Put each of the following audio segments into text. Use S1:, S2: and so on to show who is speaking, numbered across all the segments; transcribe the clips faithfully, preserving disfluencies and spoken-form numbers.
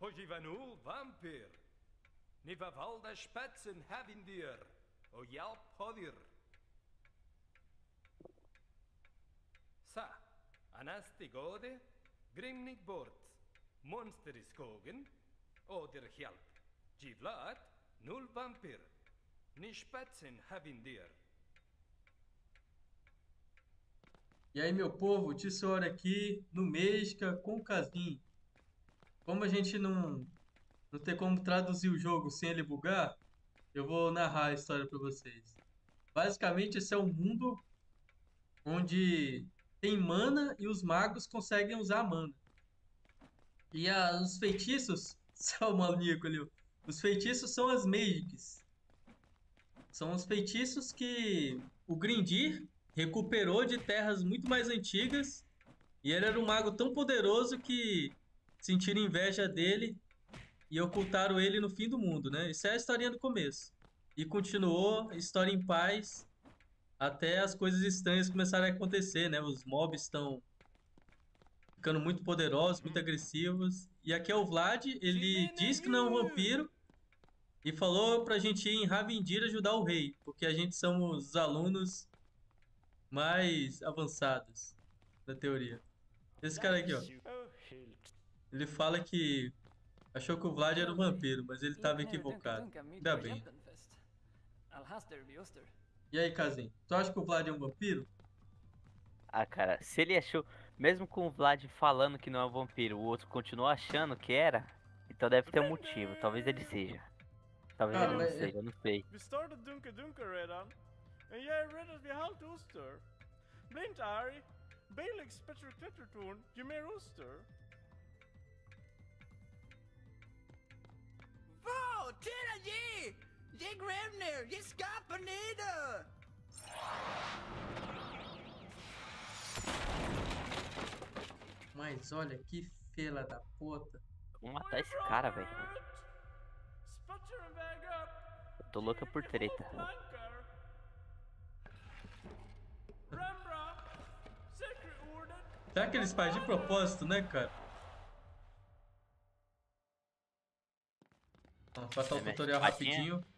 S1: Hojivanu vampir. Niva valda spatzen havindir. O jalp hodir. Sa, anastigode, grimnig bort. Monster is kogen, oder hjalp. Givlat, null vampir. Ni spatzen havindir.
S2: E aí, meu povo, Tissot aqui no Mesca com o Kazin. Como a gente não, não tem como traduzir o jogo sem ele bugar, eu vou narrar a história para vocês. Basicamente, esse é um mundo onde tem mana e os magos conseguem usar a mana. E a, os feitiços, só o maníaco ali, ó. Os feitiços são as Magics. São os feitiços que o Grindir recuperou de terras muito mais antigas. E ele era um mago tão poderoso que sentiram inveja dele e ocultaram ele no fim do mundo, né? Isso é a historinha do começo. E continuou, história em paz, até as coisas estranhas começarem a acontecer, né? Os mobs estão ficando muito poderosos, muito agressivos. E aqui é o Vlad, ele diz que não é um vampiro e falou pra gente ir em Ravindir ajudar o rei, porque a gente somos os alunos mais avançados da teoria. Esse cara aqui, ó. Ele fala que achou que o Vlad era um vampiro, mas ele estava equivocado. Ainda bem. E aí, Kazin? Tu acha que o Vlad é um vampiro?
S3: Ah, cara, se ele achou, mesmo com o Vlad falando que não é um vampiro, o outro continuou achando que era, então deve ter um motivo. Talvez ele seja. Talvez
S2: Cara,
S3: ele não
S2: mas-
S3: seja, eu não sei.
S4: Vi startade Dunka Dunka redan. Men jag är rädd att vi har halvt oster. Bli inte arg. Bailex Petter Klettertorn, ge mer oster.
S5: Vå, titta ge! Ge Grevner, ge skapa neder!
S2: Mas olha que fela da puta.
S3: Vamos matar esse cara, velho.
S4: Sputter and bag up.
S3: Eu tô louca por treta.
S4: Flankar. Rembra. Secret order.
S2: Será que eles fazem de propósito, né, cara? Vamos passar o
S3: É, mexe
S2: tutorial
S3: patinha.
S2: rapidinho.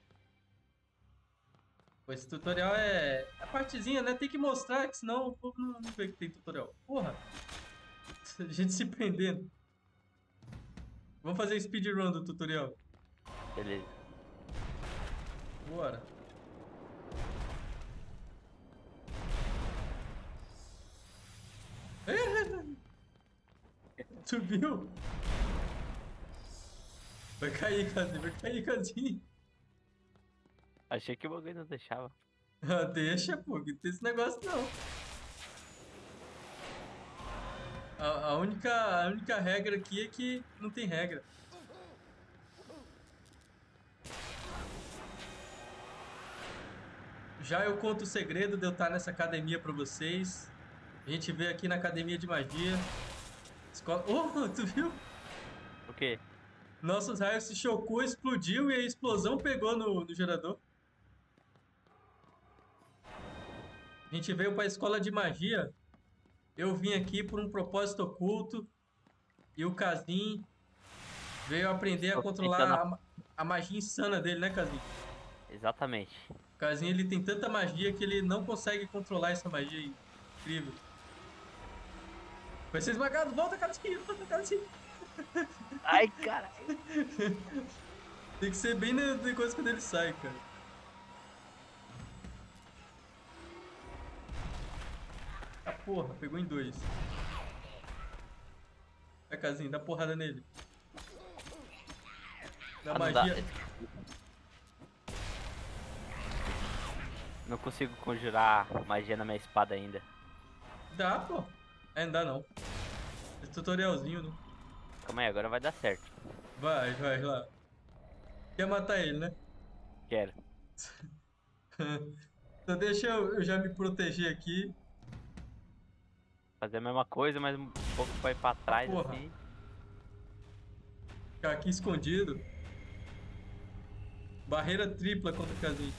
S2: Pô, esse tutorial é a partezinha, né? Tem que mostrar, que senão o povo não, não vê que tem tutorial. Porra! A gente se prendendo. Vamos fazer speedrun do tutorial.
S3: Beleza.
S2: Bora. Subiu. Vai cair, Casinho. Vai cair, Casinho.
S3: Achei que o bagulho não deixava.
S2: Ah, deixa, pô. Que não tem esse negócio, não. A, a, única, a única regra aqui é que não tem regra. Já eu conto o segredo de eu estar nessa academia pra vocês. A gente veio aqui na academia de magia. Escola... Oh, tu viu?
S3: O quê?
S2: Nossos raios se chocou, explodiu e a explosão pegou no, no gerador. A gente veio pra escola de magia. Eu vim aqui por um propósito oculto. E o Kazin veio aprender a
S3: Tô
S2: controlar
S3: tentando-
S2: a, ma- a magia insana dele, né, Kazin?
S3: Exatamente.
S2: O Kazin, ele tem tanta magia que ele não consegue controlar essa magia incrível. Vai ser esmagado. Volta, Kazin. Volta, Kazin.
S3: Ai, cara.
S2: Tem que ser bem na na coisa quando ele sai, cara. Ah, porra. Pegou em dois. Vai, Kazin. Dá porrada nele. Da
S3: Ah, não dá.
S2: magia...
S3: Não consigo conjurar magia na minha espada ainda.
S2: Dá, pô. É, não dá não. Esse tutorialzinho, né?
S3: Calma aí, agora vai dar certo.
S2: Vai, vai lá. Quer matar ele, né?
S3: Quero.
S2: Então deixa eu, eu já me proteger aqui.
S3: Fazer a mesma coisa, mas um pouco vai pra trás
S2: Porra.
S3: assim.
S2: Ficar aqui escondido. Barreira tripla contra o Kazin.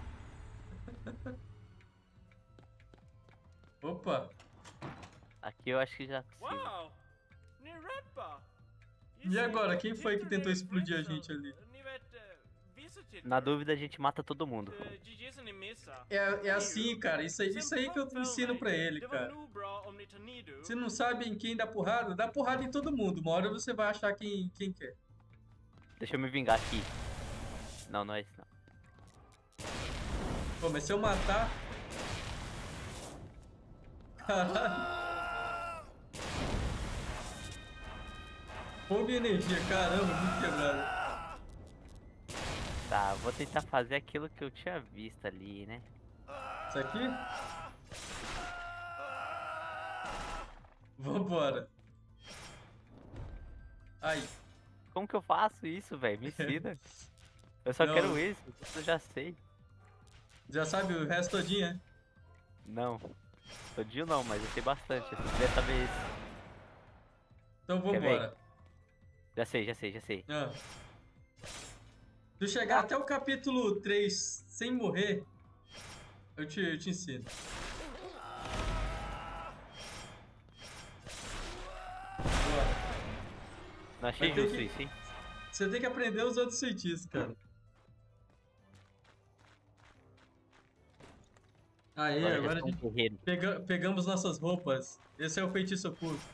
S3: Aqui
S2: Opa.
S3: eu acho que já consigo.
S4: Wow! Ni Redpa!
S2: E agora, quem foi que tentou explodir a gente ali?
S3: Na dúvida a gente mata todo mundo.
S2: É, é assim, cara. Isso aí, isso aí que eu ensino pra ele, cara. Se não sabe em quem dá porrada, dá porrada em todo mundo. Uma hora você vai achar quem, quem quer.
S3: Deixa eu me vingar aqui. Não, não é isso não.
S2: Pô, mas se eu matar... Caralho. Fogo e energia, caramba, muito quebrado.
S3: Tá, vou tentar fazer aquilo que eu tinha visto ali, né?
S2: Isso aqui? Vambora. Ai.
S3: Como que eu faço isso, velho? Me ensina. Eu só
S2: Não.
S3: quero isso, isso eu já sei.
S2: Já sabe o resto todinho, é?
S3: Não. Todinho não, mas eu sei bastante. Eu queria saber isso.
S2: Então
S3: Quer
S2: vambora.
S3: Já sei, já sei, já sei.
S2: Ah. Se tu chegar até o capítulo três sem morrer, eu te, eu te ensino. Bora.
S3: Não achei
S2: Vai ter
S3: justo
S2: que-
S3: isso, hein?
S2: Você tem que aprender os outros feitiços, cara. Aí,
S3: Agora,
S2: agora
S3: já
S2: a
S3: sou um
S2: gente
S3: guerreiro.
S2: pega- pegamos nossas roupas. Esse é o feitiço oculto.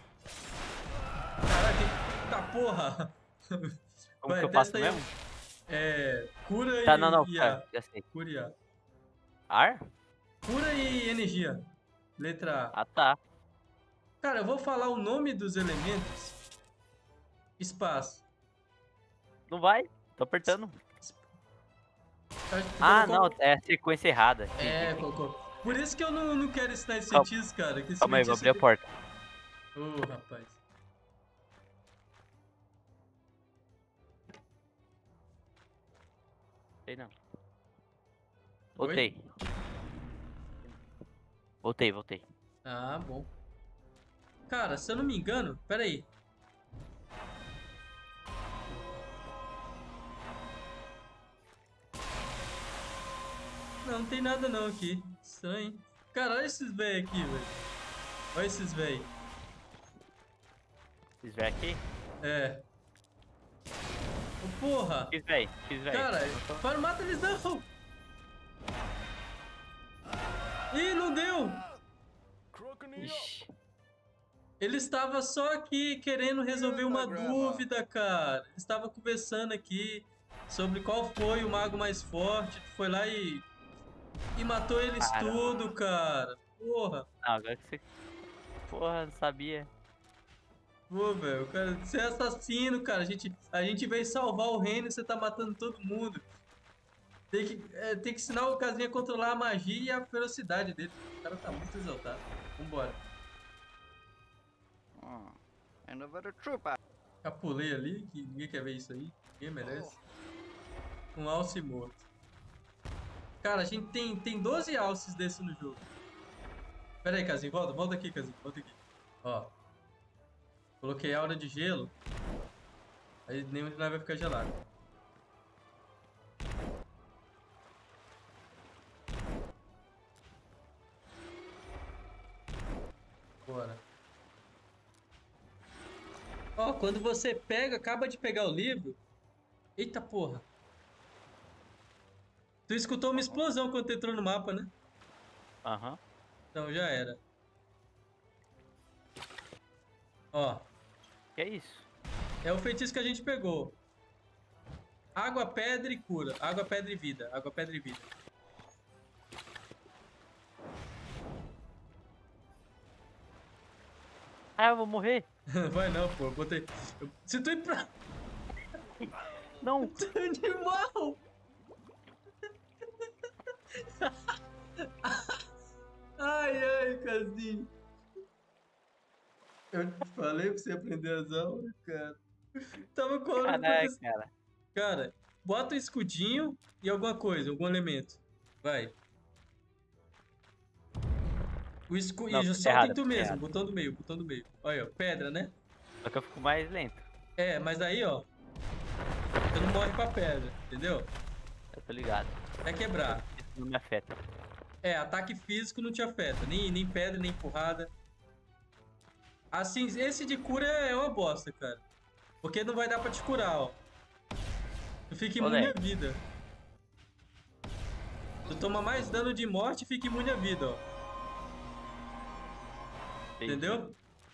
S2: Caraca, tá porra!
S3: Como
S2: Vai,
S3: que eu faço
S2: testa aí.
S3: mesmo?
S2: É. Cura
S3: Tá,
S2: e.
S3: não, não,
S2: e
S3: tá,
S2: A.
S3: já sei.
S2: Cura e A.
S3: Ar?
S2: Cura e energia. Letra A.
S3: Ah, tá.
S2: Cara, eu vou falar o nome dos elementos. Espaço.
S3: Não vai? Tô apertando.
S2: Tá- tu
S3: Ah,
S2: colocou-
S3: não, é a sequência errada. Entendi.
S2: É, colocou. Por isso que eu não, não quero ensinar esse
S3: Calma.
S2: feitiço, cara. Que esse
S3: Calma aí, vou
S2: feitiço
S3: abrir a porta.
S2: tem- Ô, rapaz.
S3: Sei não. Voltei. Voltei, voltei.
S2: Ah, bom. Cara, se eu não me engano, pera aí. Não, não tem nada não aqui. Estranho, hein? Cara, olha esses véi aqui, velho. Olha esses véi.
S3: Fiz véi aqui?
S2: É. Ô, porra!
S3: Fiz véi, fiz véi.
S2: Cara, para, mata eles não! Ih, não deu!
S3: Ixi.
S2: Ele estava só aqui querendo resolver uma dúvida, cara. Ele estava conversando aqui sobre qual foi o mago mais forte. Tu foi lá e. E matou eles
S3: Caramba.
S2: tudo, cara. Porra.
S3: Não, agora que você... Porra, não sabia.
S2: Pô, velho. Cara, você é assassino, cara. A gente, a gente veio salvar o reino e você tá matando todo mundo. Tem que, é, tem que ensinar o casinha a controlar a magia e a ferocidade dele. O cara tá muito exaltado. Vambora.
S5: Oh, another trooper.
S2: Capulei ali, que ninguém quer ver isso aí. Ninguém merece. Um alce morto. Cara, a gente tem, tem doze alces desse no jogo. Pera aí, Casinho, volta, volta aqui, Casinho, volta aqui. Ó. Coloquei aura de gelo. Aí nenhum de nós vai ficar gelado. Bora. Ó, quando você pega, acaba de pegar o livro. Eita porra. Tu escutou uma explosão quando tu entrou no mapa, né?
S3: Aham.
S2: Então já era. Ó,
S3: Que é isso?
S2: é o feitiço que a gente pegou. Água, pedra e cura. Água, pedra e vida. Água, pedra e vida.
S3: Ah, eu vou morrer.
S2: Vai não, pô. Eu botei. Eu... Se tu ir pra.
S3: Não.
S2: Tu é animal! Ai, ai, Casinho. Eu te falei pra você aprender as aulas, cara. Tava com a hora
S3: Caraca,
S2: pra...
S3: cara.
S2: Cara, bota um escudinho e alguma coisa, algum elemento. Vai. O escu...
S3: Não,
S2: e
S3: tá
S2: só
S3: errado,
S2: tem tu
S3: tá
S2: mesmo,
S3: errado.
S2: botão do meio, botão do meio. Olha, ó, pedra, né?
S3: Só que eu fico mais lento.
S2: É, mas aí, ó. Você não morre pra pedra, entendeu?
S3: Eu tô ligado.
S2: É quebrar.
S3: Isso não me afeta.
S2: É, ataque físico não te afeta. Nem, nem pedra, nem empurrada. Assim, esse de cura é uma bosta, cara. Porque não vai dar pra te curar, ó. Tu fica imune
S3: Olé.
S2: à vida. Tu toma mais dano de morte e fica imune à vida, ó. Entendeu?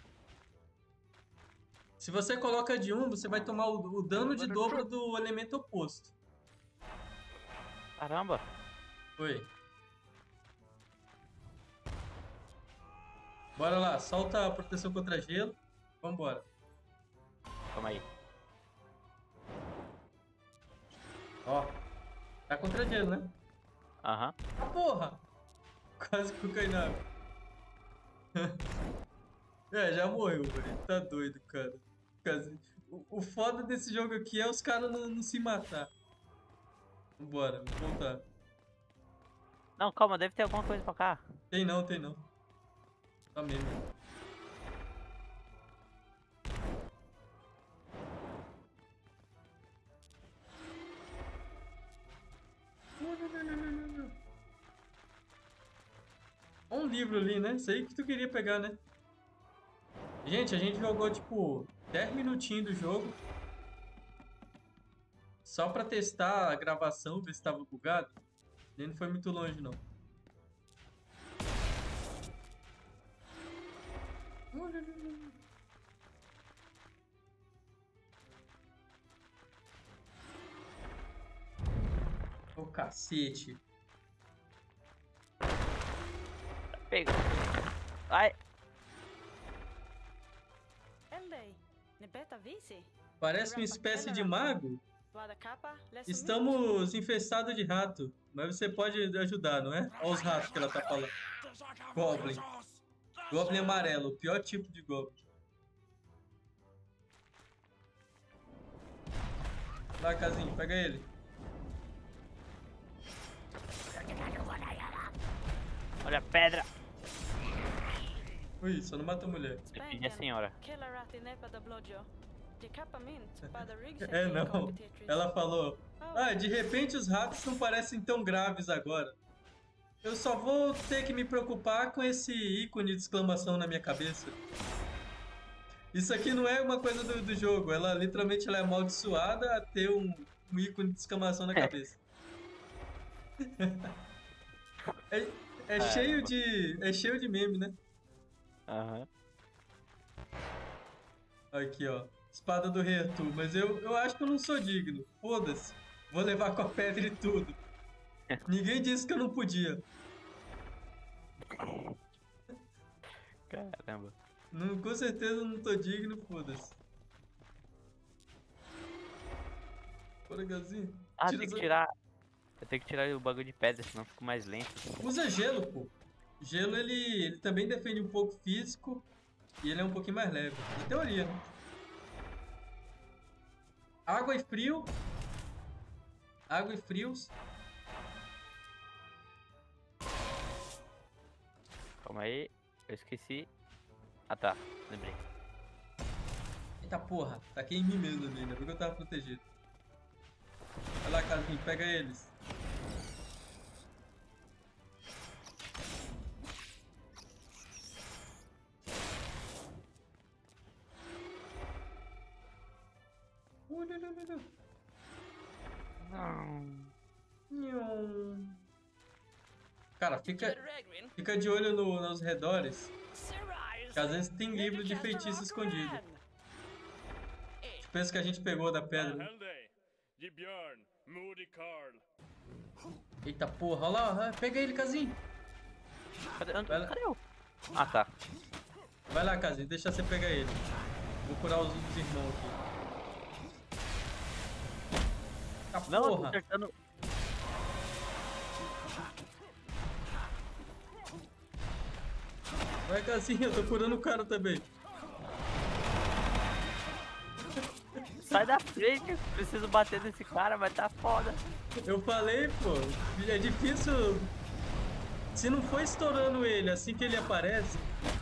S2: Se você coloca de um, você vai tomar o, o dano de dobro do elemento oposto.
S3: Caramba.
S2: Oi. Bora lá, solta a proteção contra gelo. Vambora.
S3: Calma aí.
S2: Ó. Tá contra gelo, né?
S3: Aham.
S2: Ah, porra! Quase que eu caí na água. É, já morreu, velho. Tá doido, cara. Quase- O, o foda desse jogo aqui é os caras não, não se matar. Vambora, vamos voltar.
S3: Não, calma, deve ter alguma coisa pra cá.
S2: Tem não, tem não. Só meme. Não, não, não, não, não, não. Ó um livro ali, né? Isso aí que tu queria pegar, né? Gente, a gente jogou tipo dez minutinhos do jogo. Só pra testar a gravação, ver se tava bugado. Nem não foi muito longe, não. Ô cacete.
S3: Pega. Ai.
S6: Ellei, ne beta visi?
S2: Parece uma espécie de mago.
S6: Vada capa, lesso
S2: Estamos infestados de rato. Mas você pode ajudar, não é? Olha os ratos que ela tá falando. Goblin. Goblin amarelo, o pior tipo de Goblin. Vai, Casinho, pega ele.
S3: Olha a pedra.
S2: Ui, só não mata a mulher.
S3: Defende a senhora.
S6: Kellarati nepa da blodjo. De capa mint, pada riggs
S2: É, não. Ela falou, ah, de repente os ratos não parecem tão graves agora. Eu só vou ter que me preocupar com esse ícone de exclamação na minha cabeça. Isso aqui não é uma coisa do, do jogo. Ela literalmente ela é amaldiçoada a ter um, um ícone de exclamação na cabeça. é é cheio de. É cheio de meme, né?
S3: Aham.
S2: Aqui, ó. Espada do Rei Arthur. Mas eu, eu acho que eu não sou digno. Foda-se. Vou levar com a pedra e tudo. Ninguém disse que eu não podia.
S3: Caramba.
S2: Não, com certeza eu não tô digno, foda-se. Bora, Gazinho.
S3: Ah,
S2: Tira
S3: tem que
S2: essa-
S3: tirar. Eu tenho que tirar o bagulho de pedra, senão eu fico mais lento.
S2: Usa gelo, pô. Gelo, ele, ele também defende um pouco físico. E ele é um pouquinho mais leve. Na teoria, né? Água e frio. Água e frios.
S3: Calma aí. Eu esqueci. Ah tá, lembrei.
S2: Eita porra, taquei em mim mesmo ali, ainda bem que eu tava protegido. Vai lá, Casinho, pega eles. Uh, não, não, não, não.
S3: Não.
S2: Nhon. Cara, fica, fica de olho no, nos redores. Que às vezes tem livro de feitiço escondido. Tipo esse que a gente pegou da pedra. né?
S4: Helday, de Björn, Moody Carl.
S2: Eita porra, olha lá, ah, pega ele, Casinho.
S3: Cadê,
S2: Vai lá.
S3: cadê eu? Ah tá.
S2: Vai lá, Casinho, deixa você pegar ele. Vou curar os outros irmãos aqui. Ah,
S3: Não, eu tô
S2: porra.
S3: acertando.
S2: Vai, Casinho, eu tô curando o cara também.
S3: Sai da frente, preciso bater nesse cara, vai tá foda.
S2: Eu falei, pô, é difícil. Se não for estourando ele assim que ele aparece.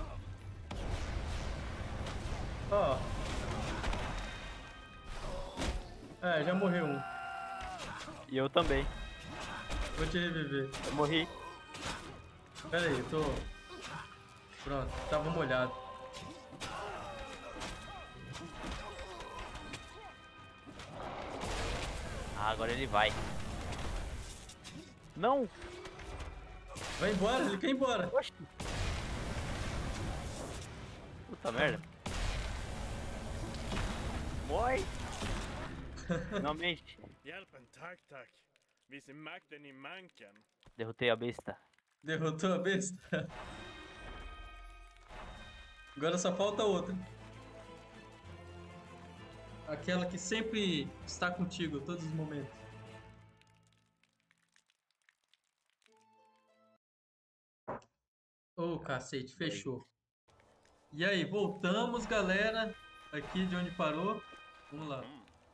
S2: Ó. É, já morreu um.
S3: E eu também.
S2: Vou te reviver.
S3: Eu morri.
S2: Pera aí, eu tô. Pronto, tava molhado.
S3: agora ele vai. Não!
S2: Vai embora, ele quer ir embora.
S3: Oxi! Puta merda. Morre! Finalmente.
S4: Hjälpen, tack, tack. Vi ser makten i manken.
S3: Derrotei a besta.
S2: Derrotou a besta. Agora só falta outra. Aquela que sempre está contigo todos os momentos. Ô, cacete, fechou. E aí, voltamos, galera. Aqui de onde parou. Vamos lá.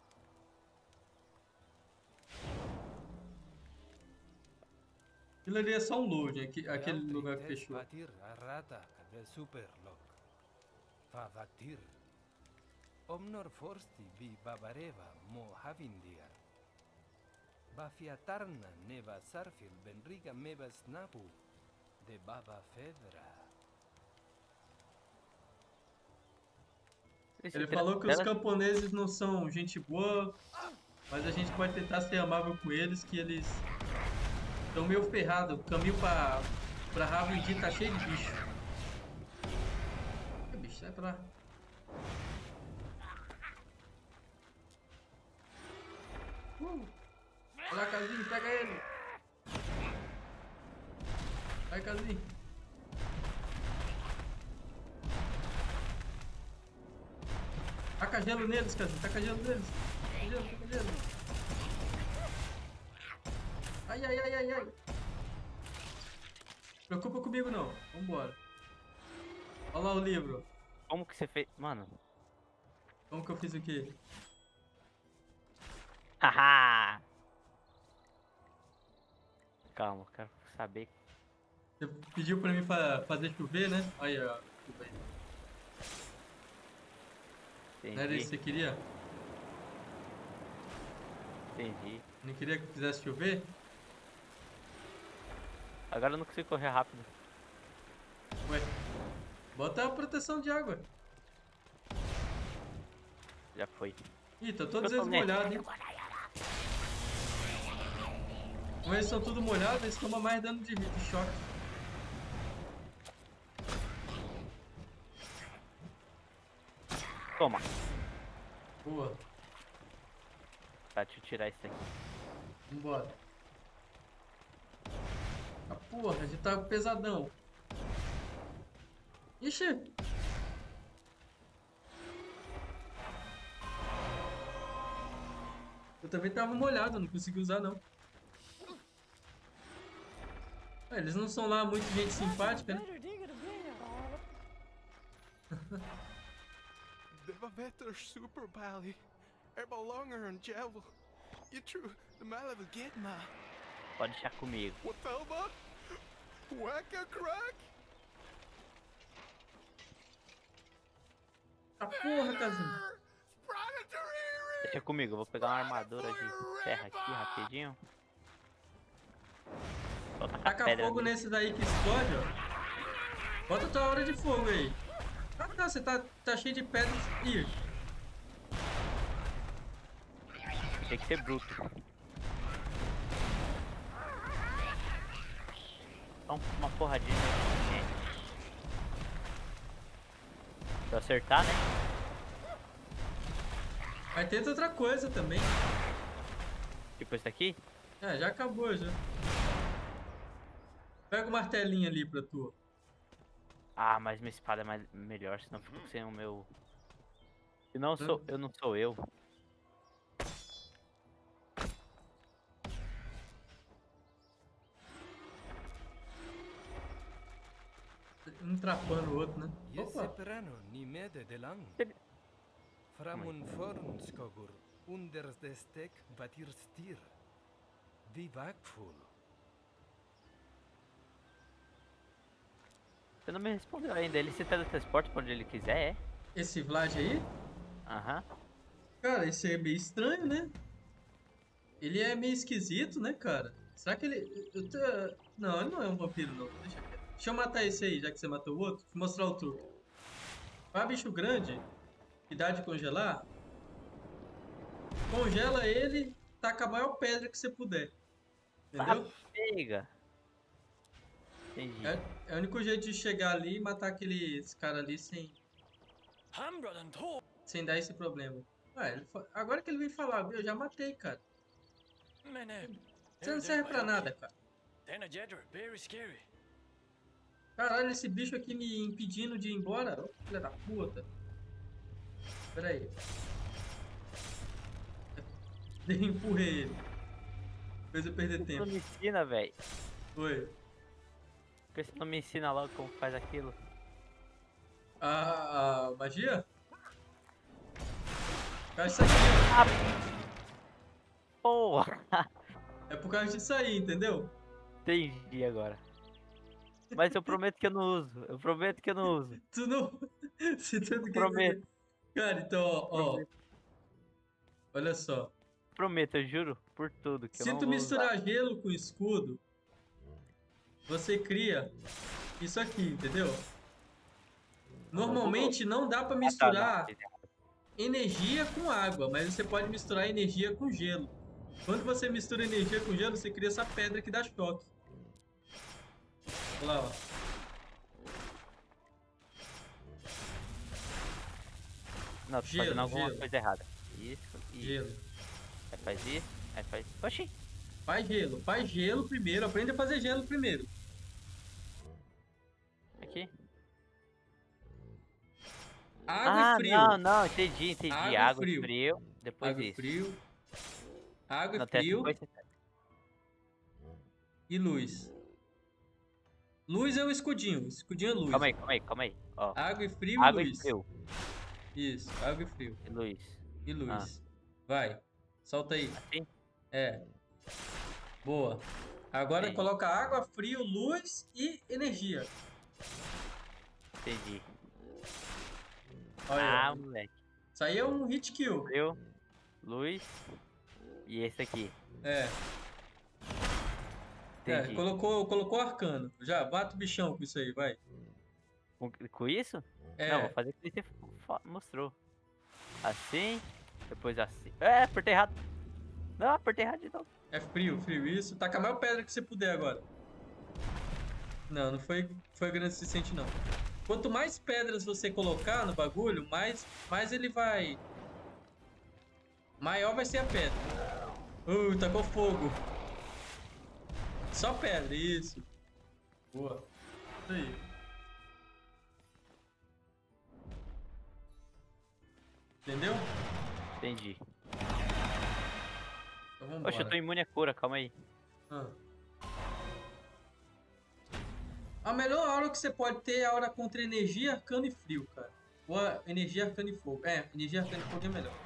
S2: Aquilo ali é só um load, aqui- aquele lugar que fechou.
S1: Batir arata de superlock. Favatir. Omnor forsti vi babareva mo havindir. Bafiatarna neva sarfil benriga meva snapu de baba fedra.
S2: Ele falou que os camponeses não são gente boa, mas a gente pode tentar ser amável com eles, que eles estão meio ferrados. O caminho pra, pra Ravindi tá cheio de bicho. Que bicho, sai pra lá. Uh! Vai lá, Casinho, pega ele! Vai, Casinho! Taca gelo neles, Casinho, taca gelo neles! Taca gelo, taca gelo! Ai, ai, ai, ai, ai! Preocupa comigo não, vambora! Olha lá o livro!
S3: Como que você fez? Mano.
S2: Como que eu fiz o quê?
S3: Haha! Calma, quero saber.
S2: Você pediu pra mim fa fazer chover, né? Aí, ó. Tudo bem. Não era isso que
S3: Entendi,
S2: você queria?
S3: entendi.
S2: Não queria que eu fizesse chover?
S3: Agora eu não consigo correr rápido.
S2: Ué. Bota a proteção de água.
S3: Já foi.
S2: Ih, tá todos
S3: Eu
S2: eles
S3: tô nele.
S2: molhados, hein? Como eles são tudo molhados, eles tomam mais dano de, de choque.
S3: Toma.
S2: Boa.
S3: Tá, deixa eu tirar isso aqui.
S2: Vambora. Ah, porra, a gente tá pesadão. Ixi. Eu também tava molhado, não consegui usar não. Ah, eles não são lá muito gente simpática, né?
S7: Deva vetter superbally. Er belonger en javel. Je true de malve gitma.
S3: Pode deixar comigo.
S7: Wat velma? Wacka crack?
S2: Ah, porra, Casinho.
S3: Deixa comigo, eu vou pegar uma armadura de terra aqui rapidinho. Só tacar
S2: Taca
S3: pedra
S2: fogo
S3: nele.
S2: nesse daí que explode, ó. Bota tua hora de fogo aí. Ah, tá, você tá, tá cheio de pedras. Ih,
S3: Tem que ser bruto. Dá um- uma porradinha. É. Se eu acertar, né?
S2: mas tenta outra coisa também.
S3: Tipo esse daqui.
S2: Ah, já acabou, já. Pega o martelinho ali pra tu.
S3: Ah, mas minha espada é mais, melhor, senão eu fico sem o meu... Se não sou, eu não sou eu.
S2: Um trapando o outro, né?
S1: Jesse
S2: Opa!
S1: perano ni mede de lang.
S3: Ele-
S1: Framun forn skogur. Unders destek batir stir. Vivakful.
S3: Você não me respondeu ainda. Ele se teletransporta pra onde ele quiser, é?
S2: Esse Vlad aí,
S3: Aham.
S2: cara, esse é meio estranho, né? Ele é meio esquisito, né, cara? Será que ele... eu tô- Não, ele não é um vampiro, não. Deixa quieto. Deixa eu matar esse aí, já que você matou o outro. Vou mostrar o truque. Pra bicho grande, que dá de congelar, congela ele taca a maior pedra que você puder. Entendeu?
S3: Ah, pega. Entendi.
S2: É, é o único jeito de chegar ali e matar aqueles cara ali sem, sem dar esse problema. Ah, ele fa- agora que ele vem falar, eu já matei, cara. Você não serve pra nada, cara. Caralho, esse bicho aqui me impedindo de ir embora. Ô, filha da puta. Pera aí. Eu empurrei ele. Fez eu perder
S3: Por que você
S2: tempo.
S3: não me ensina, velho?
S2: Foi.
S3: Por que você não me ensina logo como faz aquilo?
S2: A, a magia? Por causa disso aqui,
S3: Porra!
S2: ó. É por causa disso aí, entendeu?
S3: Entendi agora. Mas eu prometo que eu não uso. Eu prometo que eu não uso.
S2: Tu não. Se tu não quer
S3: Prometo.
S2: dizer- Cara, então, ó, ó.
S3: Prometo.
S2: Olha só.
S3: Prometo, eu juro por tudo que eu
S2: Se
S3: não
S2: tu
S3: vou
S2: misturar
S3: usar.
S2: gelo com escudo, você cria isso aqui, entendeu? Normalmente não dá pra
S3: Ah, tá,
S2: misturar
S3: não.
S2: energia com água, mas você pode misturar energia com gelo. Quando você mistura energia com gelo, você cria essa pedra que dá choque. Olha lá, ó.
S3: Não, tô
S2: Gelo,
S3: fazendo alguma
S2: gelo.
S3: coisa errada. Isso, isso.
S2: Gelo.
S3: Aí faz isso, aí faz. Oxi!
S2: Faz gelo. Faz gelo primeiro. Aprende a fazer gelo primeiro.
S3: Aqui.
S2: Água
S3: ah,
S2: e frio.
S3: não, não, entendi, entendi.
S2: Água e
S3: Água,
S2: frio.
S3: e frio. Depois
S2: Água e
S3: isso.
S2: frio. Água
S3: Não,
S2: e
S3: tem
S2: frio
S3: essa coisa-
S2: e luz. Luz é o escudinho. Escudinho é luz.
S3: Calma aí, calma aí, calma aí. Ó.
S2: Água e frio
S3: Água
S2: e
S3: e
S2: luz.
S3: frio.
S2: Isso, água e frio.
S3: E luz.
S2: E luz. Vai. Solta aí.
S3: Assim?
S2: É. Boa. Agora
S3: Entendi.
S2: coloca água, frio, luz e energia.
S3: Entendi.
S2: Olha aí,
S3: Ah,
S2: ó.
S3: moleque.
S2: Isso aí é um hit kill.
S3: Frio, luz e esse aqui.
S2: É. É,
S3: Entendi.
S2: colocou, colocou arcano. Já, mata o bichão com isso aí, vai.
S3: Com, com isso?
S2: É.
S3: Não, vou fazer o que você fa- mostrou. Assim, depois assim. É, apertei errado. Não, apertei errado de novo.
S2: É frio, frio. Isso. Taca a maior pedra que você puder agora. Não, não foi, foi grande o suficiente, não. Quanto mais pedras você colocar no bagulho, mais, mais ele vai... Maior vai ser a pedra. Uh, tacou fogo. Só pedra, isso. Boa. Isso aí. Entendeu?
S3: Entendi.
S2: Então vambora.
S3: Poxa, eu tô imune à cura, calma aí.
S2: Ah. A melhor aura que você pode ter é a aura contra energia, arcano e frio, cara. Ou a energia, arcano e fogo. É, energia, arcano e fogo é melhor.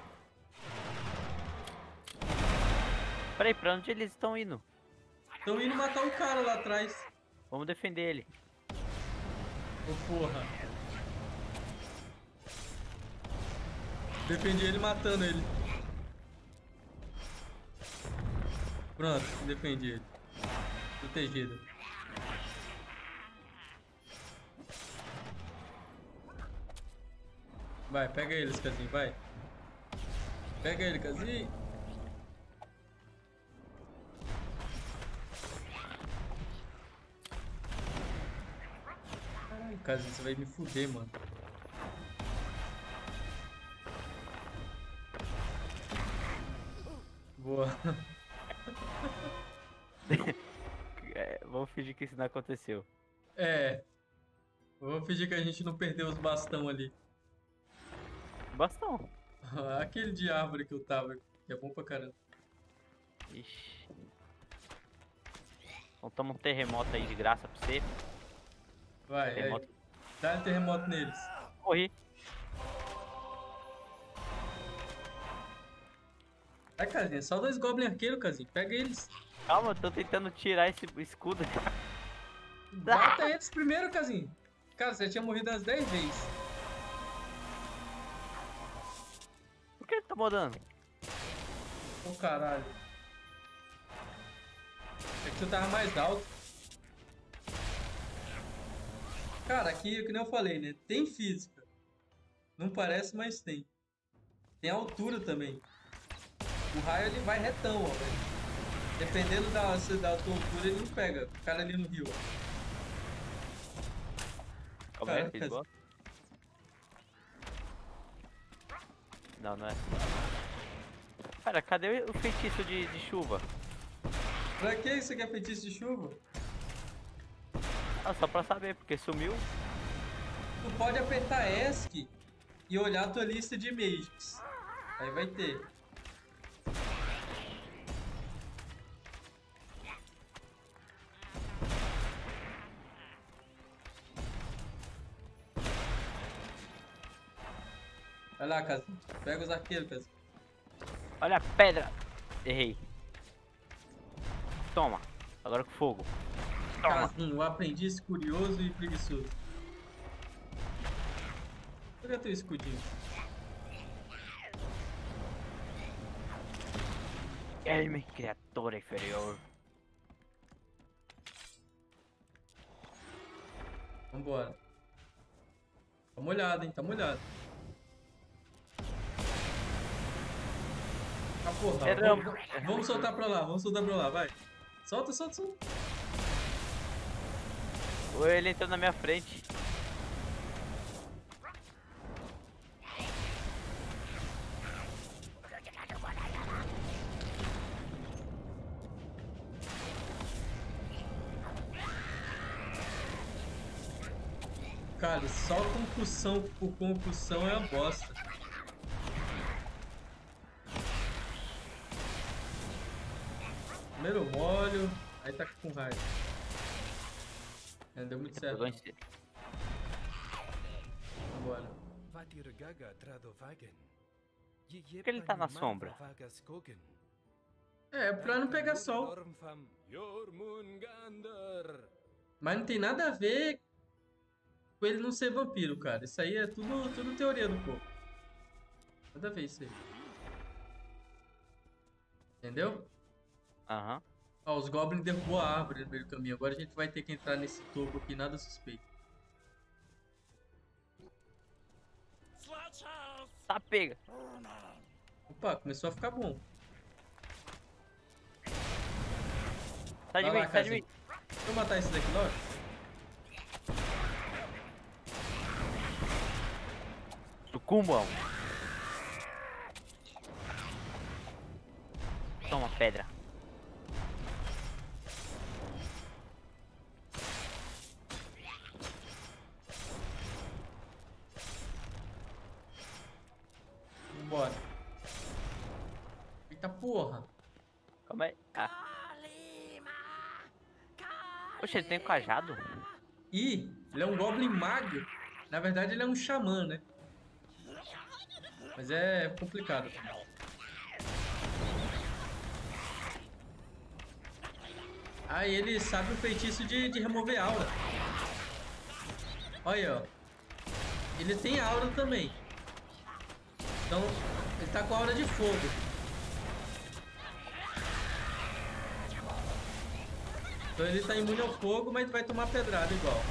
S3: Peraí, pra onde eles estão indo?
S2: Estão indo matar um cara lá atrás.
S3: Vamos defender ele.
S2: Ô porra. Defendi ele matando ele. Pronto, defendi ele. Protegido. Vai, pega eles, Casinho, vai. Pega ele, Casinho. Caralho, Casinho, você vai me fuder, mano. Boa.
S3: É, vamos fingir que isso não aconteceu.
S2: É. Vamos fingir que a gente não perdeu os bastão ali.
S3: Bastão.
S2: Aquele de árvore que eu tava, que é bom pra caramba.
S3: Ixi. Então toma um terremoto aí de graça pra você.
S2: Vai, aí.
S3: Terremoto.
S2: Dá um terremoto neles.
S3: Morri.
S2: Vai, Casinha, só dois Goblin Arqueiro, Casinha. Pega eles.
S3: Calma, eu tô tentando tirar esse escudo.
S2: Mata eles primeiro, Casinha. Cara, você tinha morrido umas dez vezes.
S3: Por que ele tá mudando?
S2: Ô, caralho. É que tu tava mais alto. Cara, aqui, que nem eu falei, né? Tem física. Não parece, mas tem. Tem altura também. O raio ele vai retão, ó, velho. Dependendo da, se da tua altura, ele não pega. O cara ali no rio, ó.
S3: Calma aí,
S2: Caraca.
S3: fiz boa. Não, não é. Cara, cadê o feitiço de, de chuva?
S2: Pra que isso aqui é feitiço de chuva?
S3: Ah, só pra saber, porque sumiu.
S2: Tu pode apertar ESC e olhar a tua lista de magics. Aí vai ter. Vai lá, Casinho. Pega os arqueiros, Casinho.
S3: Olha a pedra! Errei. Toma. Agora com fogo. Toma.
S2: Casinho, o aprendiz curioso e preguiçoso. Pega teu escudinho.
S3: Ele, criatura inferior.
S2: Vambora. Tá molhado, hein? Tá molhado. Ah, porra.
S3: Erramos.
S2: Vamos, vamos soltar pra lá, vamos soltar pra lá, vai. Solta, solta, solta.
S3: Ou ele entrou na minha frente.
S2: Cara, só concussão por concussão é uma bosta. Primeiro eu molho, aí tá com raio. É, deu muito certo.
S3: Pegou em si.
S2: Vambora.
S1: Vatir gaga trado vagen.
S3: Por que ele tá na sombra?
S2: É, pra não pegar sol. Mas não tem nada a ver com ele não ser vampiro, cara. Isso aí é tudo, tudo teoria do povo. Nada a ver isso aí. Entendeu?
S3: Aham.
S2: Ó, os goblins derrubou a árvore no meio do caminho. Agora a gente vai ter que entrar nesse topo aqui, nada suspeito.
S3: Tá, pega.
S2: Opa, começou a ficar bom.
S3: Sai de
S2: Vai
S3: mim,
S2: lá,
S3: sai de
S2: Casinho.
S3: mim.
S2: Deixa eu matar esse daqui logo.
S3: Sucumbam. Toma pedra.
S2: Vambora. Eita porra.
S3: Calma aí. Ah. Poxa, ele tem um cajado?
S2: Ih, ele é um goblin mago. Na verdade ele é um xamã, né? Mas é complicado. Ah, e ele sabe o feitiço de, de remover aura. Olha aí, ó. Ele tem aura também. Então, ele tá com aura de fogo. Então ele tá imune ao fogo, mas vai tomar pedrada igual.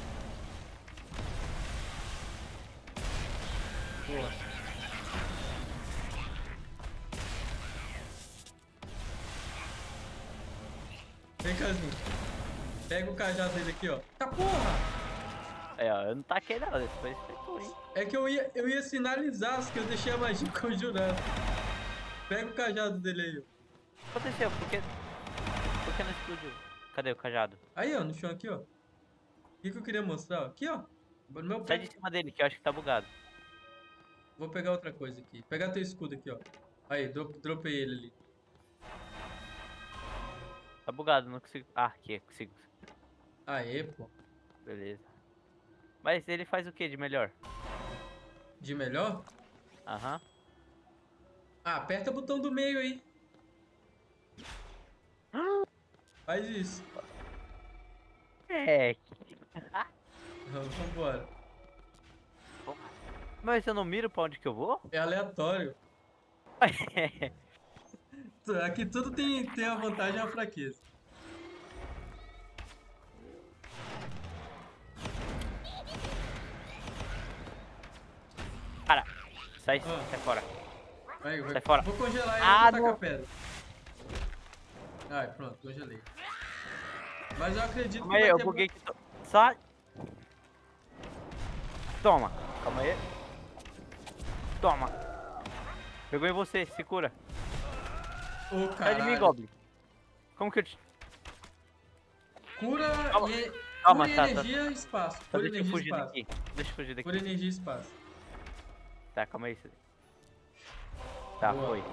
S2: Boa. Vem, Casinho. Pega o cajado dele aqui, ó. Tá porra!
S3: É, ó, eu não taquei não, esse foi feito, hein?
S2: É que eu ia, eu ia sinalizar, que eu deixei a magia conjurada. Pega o cajado dele aí, ó.
S3: O que aconteceu? Por que... Por que não explodiu? Cadê o cajado?
S2: Aí, ó, no chão aqui, ó. O que, que eu queria mostrar? Ó? Aqui, ó. No meu
S3: Sai
S2: pé.
S3: de cima dele, que eu acho que tá bugado.
S2: Vou pegar outra coisa aqui. Pegar teu escudo aqui, ó. Aí, dro dropei ele ali.
S3: Tá bugado, não consigo... Ah, aqui, consigo.
S2: Aê, pô.
S3: Beleza. Mas ele faz o que de melhor?
S2: De melhor?
S3: Aham.
S2: Ah, aperta o botão do meio aí. Faz isso.
S3: É.
S2: Vambora.
S3: Mas eu não miro pra onde que eu vou?
S2: É aleatório. Aqui tudo tem, tem a vantagem e a fraqueza.
S3: Para. Sai,
S2: Ah.
S3: sai fora.
S2: Vai, vai.
S3: Sai fora.
S2: Vou congelar ele
S3: Ah,
S2: e vou tacar
S3: não.
S2: pedra. Ai, pronto, congelei. Mas eu acredito
S3: Calma
S2: que
S3: aí,
S2: vai
S3: eu
S2: ter...
S3: buguei aqui. to- Sai. Toma. Calma aí. Toma. Pegou em você, se cura.
S2: Ô,
S3: Sai de mim,
S2: caralho.
S3: Goblin. Como que eu te...
S2: Cura
S3: Calma.
S2: e...
S3: Calma,
S2: Cura e
S3: tá, tá.
S2: energia e espaço.
S3: Só
S2: Cura
S3: deixa eu
S2: energia e
S3: fugir
S2: espaço.
S3: daqui. Deixa eu fugir daqui.
S2: Cura energia e espaço.
S3: Tá, calma aí. Tá,
S2: Boa.
S3: foi.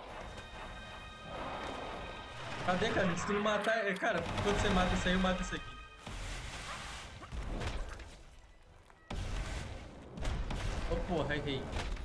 S2: Cadê, cara? Se tu não matar... é, Cara, quando você mata isso aí, eu mato isso aqui. Ô, porra, errei.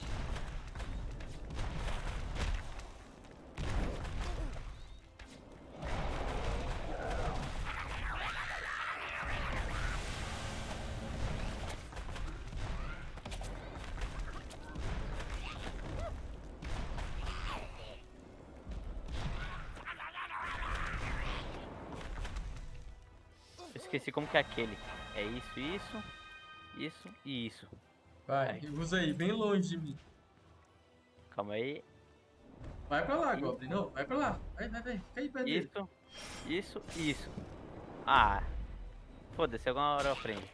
S3: Eu esqueci como que é aquele. É isso, isso, isso e isso.
S2: Vai, usa aí, bem longe de mim.
S3: Calma aí.
S2: Vai pra lá, Goblin. Não, vai pra lá. Vai, vai, vai. Fica aí perto dele.
S3: Isso, isso e isso. Ah. Foda-se, alguma hora eu aprendo.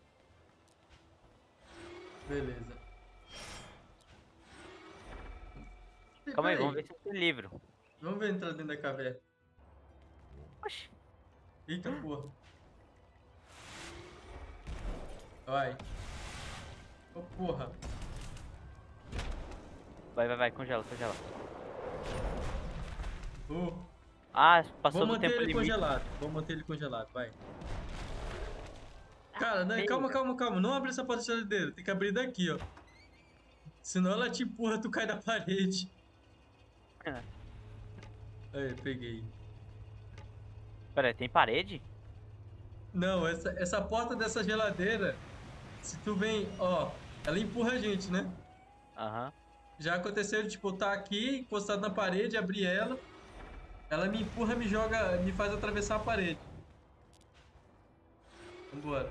S2: Beleza.
S3: Calma aí,
S2: Peraí,
S3: vamos ver se tem livro.
S2: Vamos ver entrar dentro da caverna.
S3: Oxi.
S2: Eita porra. Vai. Ô porra.
S3: Vai, vai, vai, congela, congela.
S2: Uh,
S3: Ah, passou
S2: vou
S3: do
S2: manter
S3: tempo
S2: ele
S3: limite.
S2: congelado. Vou manter ele congelado, vai. Cara, não,
S3: Pega.
S2: calma, calma, calma. Não abre essa porta de geladeira. Tem que abrir daqui, ó. Senão ela te empurra, tu cai da parede. Aí, peguei.
S3: Pera aí, tem parede?
S2: Não, essa, essa porta dessa geladeira, se tu vem, ó, ela empurra a gente, né?
S3: Aham.
S2: Já aconteceu de, tipo, eu tá aqui, encostado na parede, abrir ela, ela me empurra, me joga, me faz atravessar a parede. Vambora.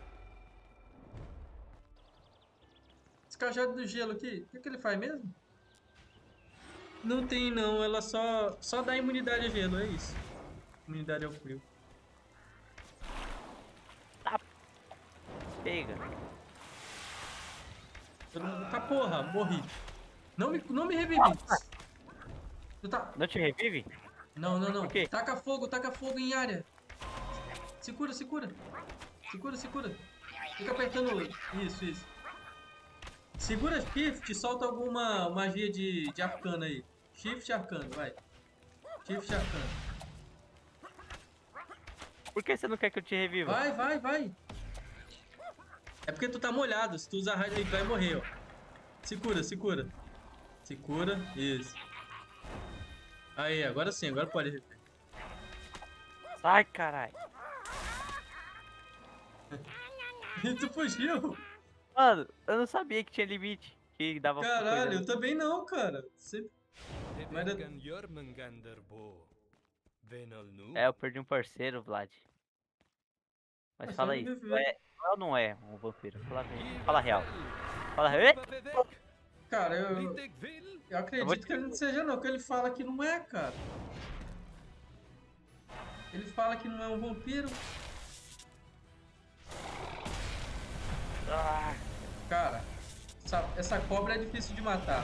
S2: Esse cajado do gelo aqui, o que, que ele faz mesmo? Não tem não, ela só, só dá imunidade a gelo, é isso. Imunidade ao frio.
S3: Pega.
S2: Todo mundo tá porra, morri. Não me, não me revivi. Tu tá...
S3: Não te revive?
S2: Não, não, não.
S3: Por quê?
S2: Taca fogo, taca fogo em área. Se cura, se cura. Se cura, se cura. Fica apertando. Isso, isso. Segura Shift e solta alguma magia de, de arcano aí. Shift arcano, vai. Shift arcano.
S3: Por que você não quer que eu te reviva?
S2: Vai, vai, vai. É porque tu tá molhado. Se tu usar raio, tu vai morrer, ó. Se cura, se cura. Se cura, isso. Aí, agora sim, agora pode reviver.
S3: Sai, caralho.
S2: E tu fugiu?
S3: Mano, eu não sabia que tinha limite. Que dava pra
S2: Caralho,
S3: coisa.
S2: eu também não, cara. Você...
S1: Det
S2: Men det-
S1: vägen Jörmungandr bo. Venal nu.
S3: É, eu perdi um parceiro, Vlad. Mas
S2: Mas
S3: fala
S2: você
S3: aí,
S2: não
S3: tu
S2: viveu.
S3: é, tu é ou não é um vampiro? Fala, bem- fala real. Fala real.
S2: Cara, eu,
S1: Litek vil.
S2: eu acredito
S3: vou te-
S2: que ele não seja não, que ele fala que não é, cara. Ele fala que não é um vampiro.
S3: Ah,
S2: Cara, essa, essa cobra é difícil de matar.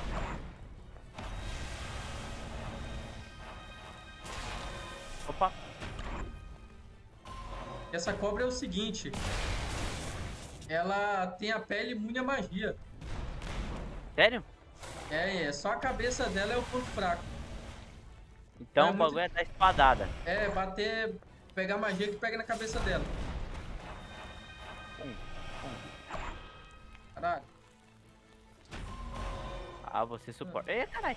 S3: opa.
S2: Essa cobra é o seguinte. Ela tem a pele imune à magia.
S3: Sério?
S2: É, é só a cabeça dela é o ponto fraco.
S3: Então
S2: É
S3: o
S2: muito-
S3: bagulho é da espadada.
S2: É, bater, pegar magia que pega na cabeça dela.
S3: Pum,
S2: Caralho.
S3: Ah, você suporta. Ih, caralho.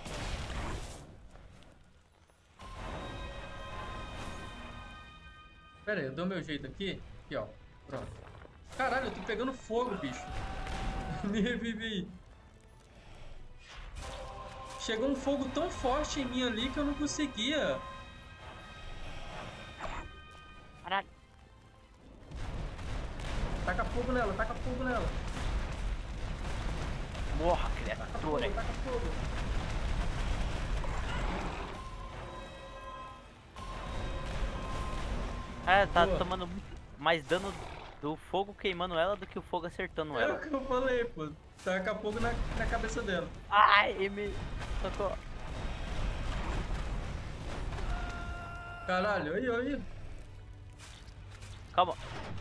S2: Pera aí, eu dou meu jeito aqui. Aqui, ó. Pronto. Caralho, eu tô pegando fogo, bicho. Me revive aí. Chegou um fogo tão forte em mim ali que eu não conseguia.
S3: Caralho.
S2: Taca fogo nela, taca fogo nela.
S3: Morra,
S2: Taca fogo,
S3: criatura.
S2: taca fogo.
S3: É, tá
S2: Boa.
S3: tomando muito mais dano do fogo queimando ela do que o fogo acertando
S2: É
S3: ela.
S2: o que eu falei, pô. Taca fogo na, na cabeça dela.
S3: Ai, me tocou.
S2: Caralho, aí, aí.
S3: Calma.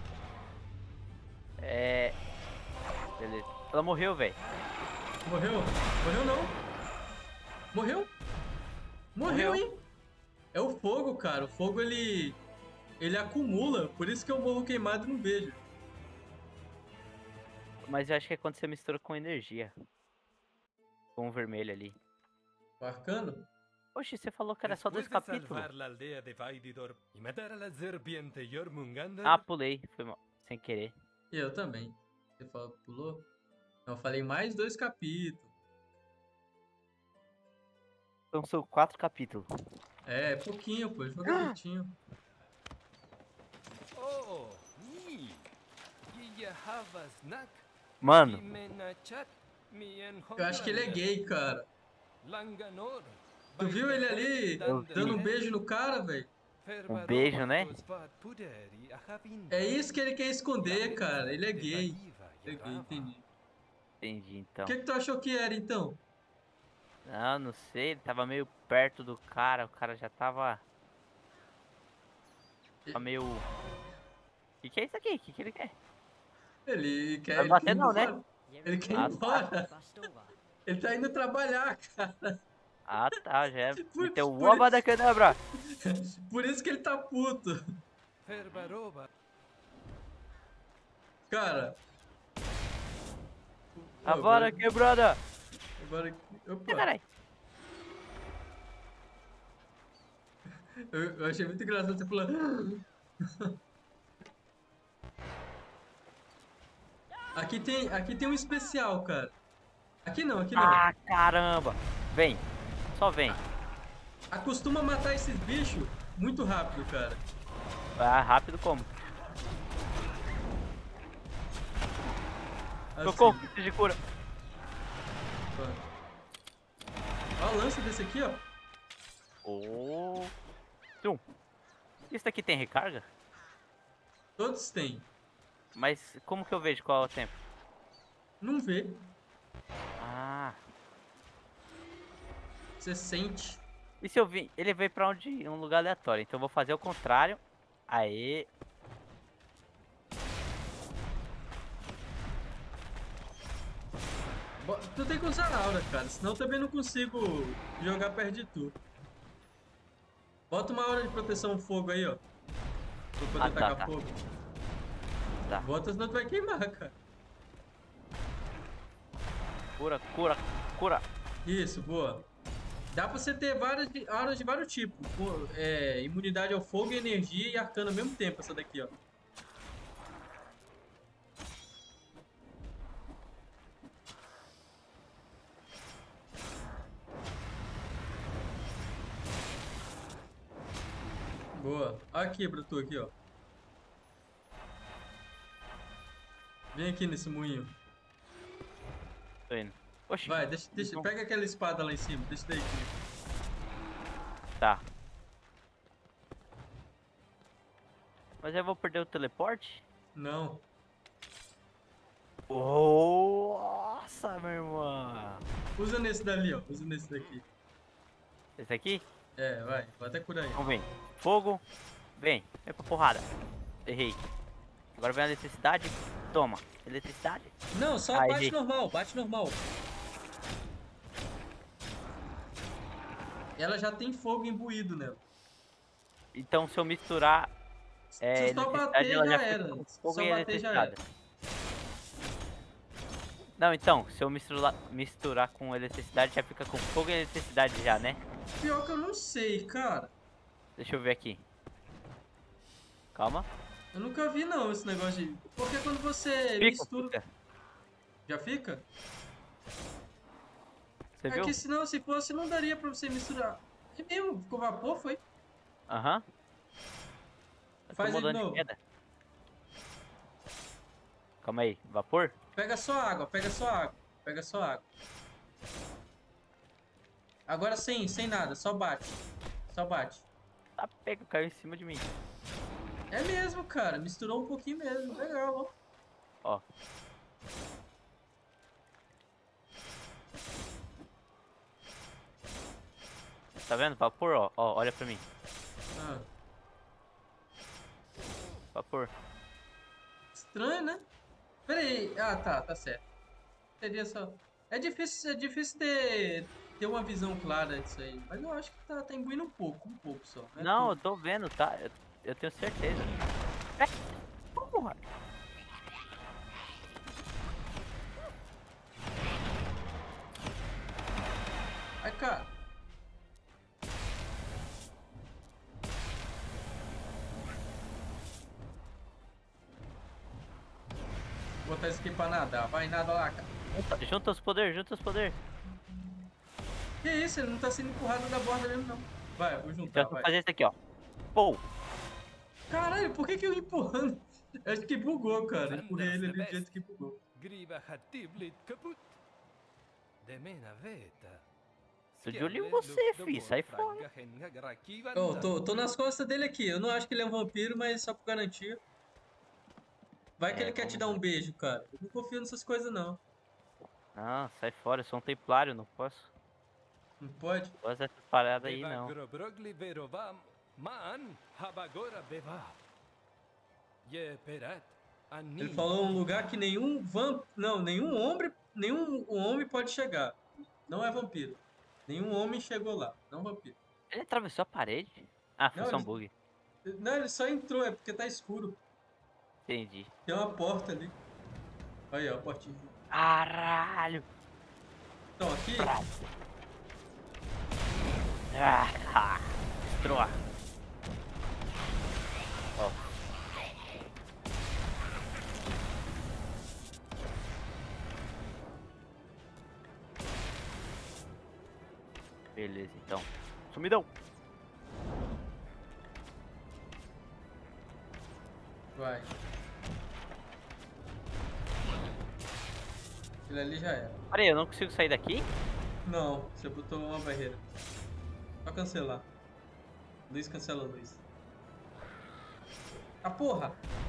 S3: É. Beleza. Ela morreu, velho.
S2: Morreu? Morreu não. Morreu? Morreu,
S3: Morreu.
S2: hein? É o fogo, cara. O fogo, ele... Ele acumula. Por isso que eu morro queimado e não vejo.
S3: Mas eu acho que é quando você mistura com energia. Com o vermelho ali.
S2: O arcano?
S3: Oxe, você falou que era só dois
S1: Después de
S3: capítulos.
S1: salvar la aldea de Vaididor y matar a la serpiente Jormungandr,
S3: Ah, pulei. Foi mal. Sem querer.
S2: E eu também. Você falou, pulou? Não, eu falei mais dois capítulos.
S3: Então são quatro capítulos.
S2: É, é pouquinho, pô. Jogo é curtinho.
S1: oh, ni, y havas nak,
S3: Mano,
S1: menachat, mien
S2: Eu acho que ele é gay, cara.
S1: Langanor.
S2: Tu viu ele ali
S3: Eu vi.
S2: dando um beijo no cara, velho?
S3: Um beijo, né?
S2: É isso que ele quer esconder, cara. Ele é gay. Ele é gay, entendi.
S3: entendi então.
S2: O que, que tu achou que era, então?
S3: Não, não sei. Ele tava meio perto do cara. O cara já tava. Tava meio. O que, que é isso aqui? O que, que ele quer?
S2: Ele quer.
S3: Vai
S2: ele
S3: bater
S2: quer ir
S3: não, né?
S2: embora. Ele quer ir
S3: Ah, tá.
S2: embora. Ele tá indo trabalhar, cara.
S3: Ah, tá. Já é.
S2: Por-
S3: Meteu
S2: por
S3: o oba da canebra.
S2: Por isso que ele tá puto.
S1: Ferbaroba.
S2: Cara. Pô,
S3: Agora, quebrada.
S2: Agora. Opa.
S3: Ai, Caralho.
S2: Eu, eu achei muito engraçado você falando. Aqui tem, aqui tem um especial, cara. Aqui não, aqui não.
S3: Ah, caramba. Vem. Só vem.
S2: Acostuma matar esses bichos muito rápido, cara.
S3: Ah, rápido como?
S2: Assim.
S3: Socorro, preciso de cura.
S2: Ó, o lance desse aqui, ó.
S3: Oh. Tum. Isso daqui tem recarga?
S2: Todos têm.
S3: Mas como que eu vejo qual é o tempo?
S2: Não vê.
S3: Ah.
S2: Você sente.
S3: E se eu vir? Ele veio pra onde? Um lugar aleatório. Então eu vou fazer o contrário. Aê.
S2: Bo- Tu tem que usar a aura, cara. Senão eu também não consigo jogar perto de tu. Bota uma aura de proteção fogo aí, ó. Pra poder
S3: Ah, tá,
S2: tacar
S3: tá.
S2: fogo.
S3: Tá.
S2: Bota, senão tu vai queimar, cara.
S3: Cura, cura, cura.
S2: Isso, boa. Dá pra você ter várias de- auras de vários tipos. Pô, é, imunidade ao fogo, energia e arcano ao mesmo tempo, essa daqui, ó. Boa. Aqui pra tu, aqui, ó. Vem aqui nesse moinho.
S3: Tô indo. Oxi.
S2: Vai, deixa, deixa, pega aquela espada lá em cima, deixa daí aqui.
S3: Tá. Mas eu vou perder o teleporte?
S2: Não.
S3: Nossa, meu irmão.
S2: Usa nesse dali, ó. Usa nesse daqui.
S3: Esse aqui?
S2: É, vai. Vou até curar aí.
S3: Então vem. Fogo. Vem. Vem pra porrada. Errei. Agora vem a eletricidade. Toma. Eletricidade.
S2: Não, só
S3: Aí,
S2: bate
S3: gente.
S2: normal, bate normal. Ela já tem fogo imbuído nela.
S3: Então se eu misturar é,
S2: Se só
S3: eletricidade,
S2: bater,
S3: ela
S2: já
S3: já fica
S2: era.
S3: com
S2: Se
S3: fogo
S2: só
S3: e
S2: bater, já
S3: eletricidade. Não, então, se eu misturar, misturar com eletricidade, já fica com fogo e eletricidade já, né?
S2: Pior que eu não sei, cara.
S3: Deixa eu ver aqui. Calma.
S2: Eu nunca vi não esse negócio de... Porque quando você
S3: Fica,
S2: mistura...
S3: fica.
S2: Já fica?
S3: Você
S2: É
S3: viu?
S2: que senão, se fosse, não daria pra você misturar. É mesmo? Ficou vapor, foi?
S3: Aham. Eu tô
S2: Faz de
S3: mudando de
S2: novo.
S3: queda. Calma aí, vapor?
S2: Pega só água, pega só água. Pega só água. Agora sem, sem nada, só bate. Só bate.
S3: Tá pega, caiu em cima de mim.
S2: É mesmo, cara. Misturou um pouquinho mesmo. Legal, ó.
S3: Ó. Tá vendo? Vapor, ó. Ó, olha pra mim.
S2: Ah,
S3: Vapor.
S2: estranho, né? Pera aí. Ah, tá. Tá certo. Seria só... É difícil, é difícil ter, ter uma visão clara disso aí. Mas eu acho que tá, tá imbuindo um pouco. Um pouco só. é
S3: Não, eu
S2: tudo.
S3: tô vendo, tá? Eu, eu tenho certeza. É, porra.
S2: Ai, cara. Vou botar isso aqui pra nadar. Vai, nada lá, cara.
S3: Junta, junta os poderes, junta os poderes.
S2: Que isso? Ele não tá sendo empurrado da borda mesmo, não. Vai, eu vou
S3: Então
S2: juntar,
S3: eu vou
S2: vai.
S3: fazer isso aqui, ó. Pô,
S2: Caralho, por que que eu empurrando? Acho que bugou, cara. Empurrei ele ali do
S1: Thunder's the
S2: jeito que bugou.
S1: Griva hatiblit kaput. De mena veta.
S3: tô de olho em você, fi. Sai fora.
S2: Ó, tô, tô nas costas dele aqui. Eu não acho que ele é um vampiro, mas só por garantia. Vai que
S3: É,
S2: ele quer te
S3: vamos
S2: dar um
S3: ver.
S2: beijo, cara. Eu não confio nessas coisas, não.
S3: Não, sai fora, eu sou um templário, não posso.
S2: Não pode?
S3: Não posso essas paradas aí, não.
S1: Grogrogli verovam. Man habagora beva. Ye perat. Ani.
S2: Ele falou um lugar que nenhum vamp... Não, nenhum homem, nenhum homem pode chegar. Não é vampiro. Nenhum homem chegou lá. Não vampiro.
S3: Ele atravessou a parede? Ah, foi
S2: Não,
S3: só um
S2: ele-
S3: bug.
S2: Não, ele só entrou, é porque tá escuro.
S3: Entendi.
S2: Tem uma porta ali. Aí, ó, a portinha.
S3: Caralho!
S2: Então, aqui...
S3: Ah, destrua. Ó. Beleza, então. Sumidão!
S2: Vai. Aquilo ali já era.
S3: Peraí, eu não consigo sair daqui?
S2: Não, você botou uma barreira. Só cancelar. Luiz cancela a luz. Ah, porra!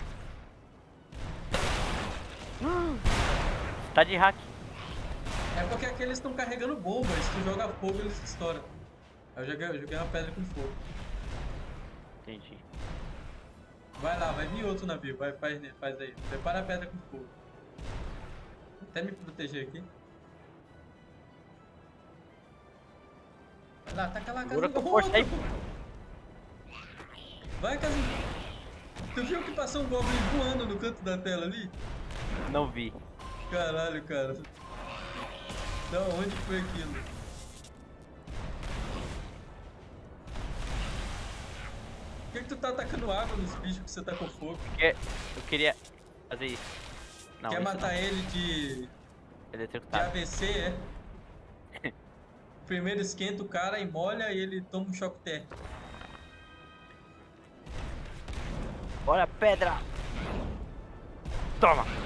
S3: Tá de hack.
S2: É porque aqueles estão carregando bomba. Se tu joga fogo, eles estouram. Aí eu joguei, eu joguei uma pedra com fogo.
S3: Entendi.
S2: Vai lá, vai vir outro navio. Vai, faz, faz aí. Prepara a pedra com fogo. Até me proteger aqui. Vai lá, taca lá,
S3: Segura
S2: Casimiro.
S3: com força aí.
S2: Vai, Casimiro. Tu viu que passou um goblin voando no canto da tela ali?
S3: Não vi.
S2: Caralho, cara. Da onde foi aquilo? Por que, que tu tá atacando água nos bichos que você tá com fogo?
S3: Porque eu queria fazer isso. Não,
S2: Quer
S3: isso
S2: matar ele de,
S3: não.
S2: de
S3: Eletrocutado.
S2: A V C, é? Primeiro esquenta o cara e molha e ele toma um choque térmico.
S3: Olha a pedra! Toma!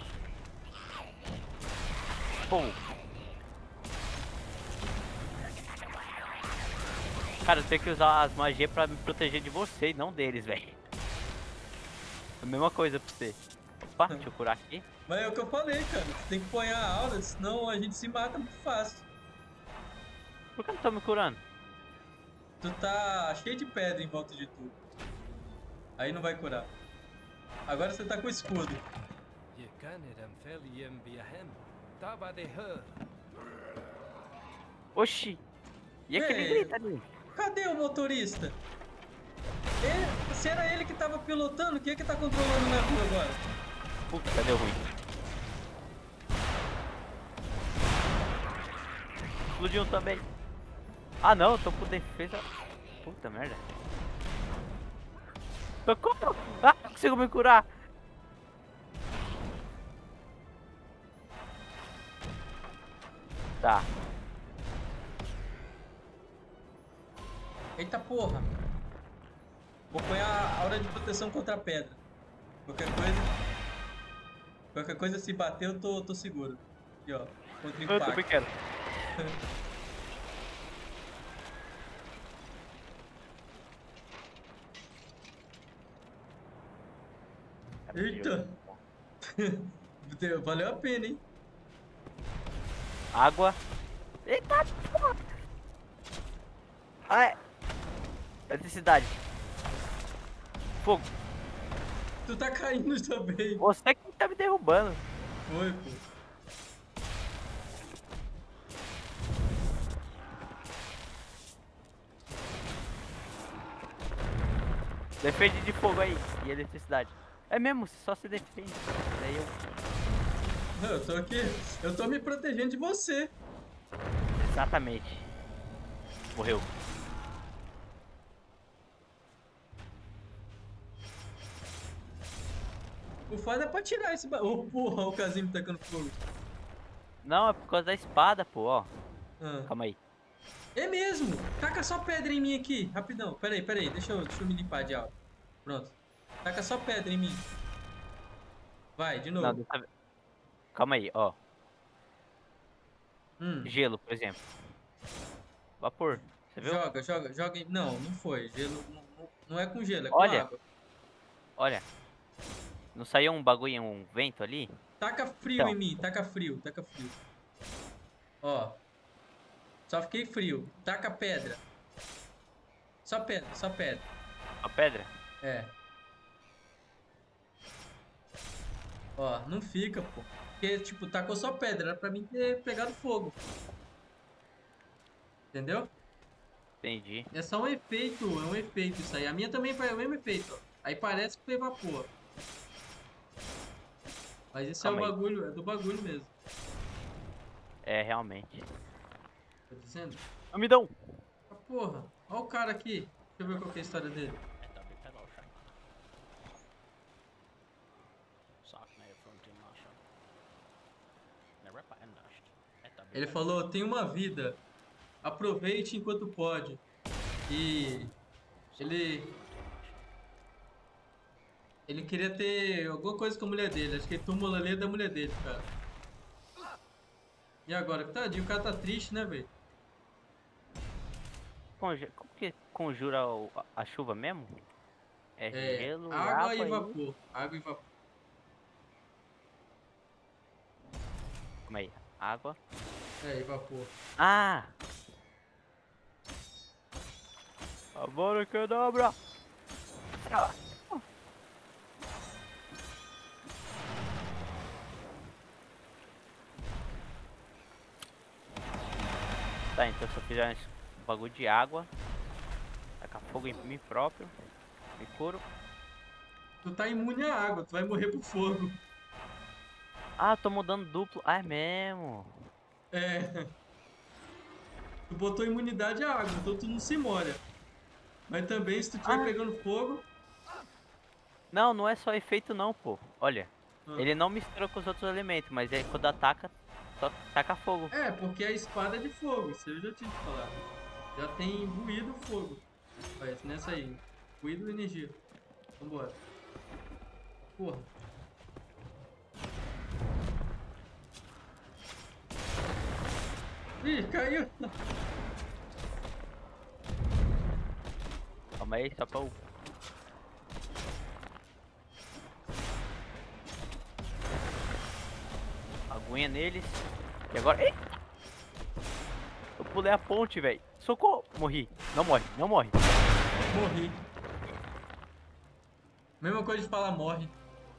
S3: Pum! Cara, eu tenho que usar as magias pra me proteger de você e não deles, velho. A mesma coisa pra você. Opa, deixa eu curar aqui.
S2: Mas é o que eu falei, cara. Você tem que apanhar a aula, senão a gente se mata muito fácil.
S3: Por que eu não tô me curando?
S2: Tu tá cheio de pedra em volta de tudo. Aí não vai curar. Agora você tá com escudo.
S1: Ye caneram feliem viahem. Tava de her.
S3: Oxi! E aquele
S2: Ei.
S3: grito ali?
S2: Cadê o motorista? Ele, se era ele que tava pilotando, quem é que tá controlando o navio agora?
S3: Puta, deu ruim. Explodiu um também. Ah não, eu tô com defesa. Puta merda. Socorro! Ah, não consigo me curar. Tá.
S2: Eita porra! Vou pôr a aura de proteção contra a pedra. Qualquer coisa. Qualquer coisa, se bater, eu tô, tô seguro. Aqui, ó. Contra
S3: Eu
S2: impacto.
S3: também quero.
S2: Eita. Valeu a pena, hein?
S3: Água. Eita, porra. Ai. Eletricidade. Fogo.
S2: Tu tá caindo também.
S3: Você que tá me derrubando.
S2: Foi, pô.
S3: Defende de fogo aí. E eletricidade. É mesmo, só se defende. Daí eu...
S2: Não, eu tô aqui. Eu tô me protegendo de você.
S3: Exatamente. Morreu.
S2: O foda é pra tirar esse... Ba... Oh, porra, o Casim me tacando fogo.
S3: Não, é por causa da espada, pô, ó.
S2: Ah.
S3: Calma aí.
S2: É mesmo! Taca só pedra em mim aqui, rapidão. Pera aí, pera aí. Deixa eu, deixa eu me limpar de água. Pronto. Taca só pedra em mim. Vai, de novo.
S3: Não, dessa vez- Calma aí, ó.
S2: Hum.
S3: Gelo, por exemplo. Vapor. Você viu?
S2: Joga, joga, joga. em- Não, não foi. Gelo não, não- não é com gelo, é com
S3: Olha.
S2: água.
S3: Olha. Não saiu um bagulho, um vento ali?
S2: Taca frio
S3: Então.
S2: em mim, taca frio, taca frio. Ó. Só fiquei frio. Taca pedra. Só pedra, só pedra.
S3: A pedra?
S2: É. Ó, não fica, pô. Porque, tipo, tacou só pedra. Era pra mim ter pegado fogo. Entendeu?
S3: Entendi.
S2: É só um efeito, é um efeito isso aí. A minha também faz o mesmo efeito, ó. Aí parece que foi vapor. Mas isso
S3: Calma
S2: é o
S3: aí.
S2: bagulho, é do bagulho mesmo.
S3: É, realmente.
S2: Tá dizendo?
S3: Amidão!
S2: Ah, porra. Ó o cara aqui. Deixa eu ver qual que é a história dele. Ele falou, tem uma vida. Aproveite enquanto pode. E ele... Ele queria ter alguma coisa com a mulher dele. Acho que ele tomou a lei da mulher dele, cara. E agora? Tadinho, o cara tá triste, né, velho?
S3: Conge- Como que conjura o- a- a chuva mesmo? É,
S2: É,
S3: gelo,
S2: água e
S3: e...
S2: vapor. Água e vapor.
S3: Calma aí. Água.
S2: É, e vapor.
S3: Ah! Agora que dobra! Tá, então se eu fizer um bagulho de água, tacar fogo em mim próprio, me curo.
S2: Tu tá imune à água, tu vai morrer pro fogo.
S3: Ah, tô mudando duplo. Ah, é mesmo?
S2: É. Tu botou imunidade à água, então tu não se molha. Mas também, se tu estiver
S3: Ah.
S2: pegando fogo...
S3: Não, não é só efeito não, pô. Olha,
S2: Ah.
S3: ele não mistura com os outros elementos, mas aí quando ataca, só taca fogo.
S2: É, porque a espada é de fogo, isso eu já tinha te falado. Já tem ruído fogo. Mas nessa aí, ruído e energia. Vambora. Porra. Ih, caiu.
S3: Calma aí, só pra eu... Aguinha neles. E agora... Ei! Eu pulei a ponte, velho. Socorro! Morri. Não morre, não morre.
S2: Morri. Mesma coisa de falar morre.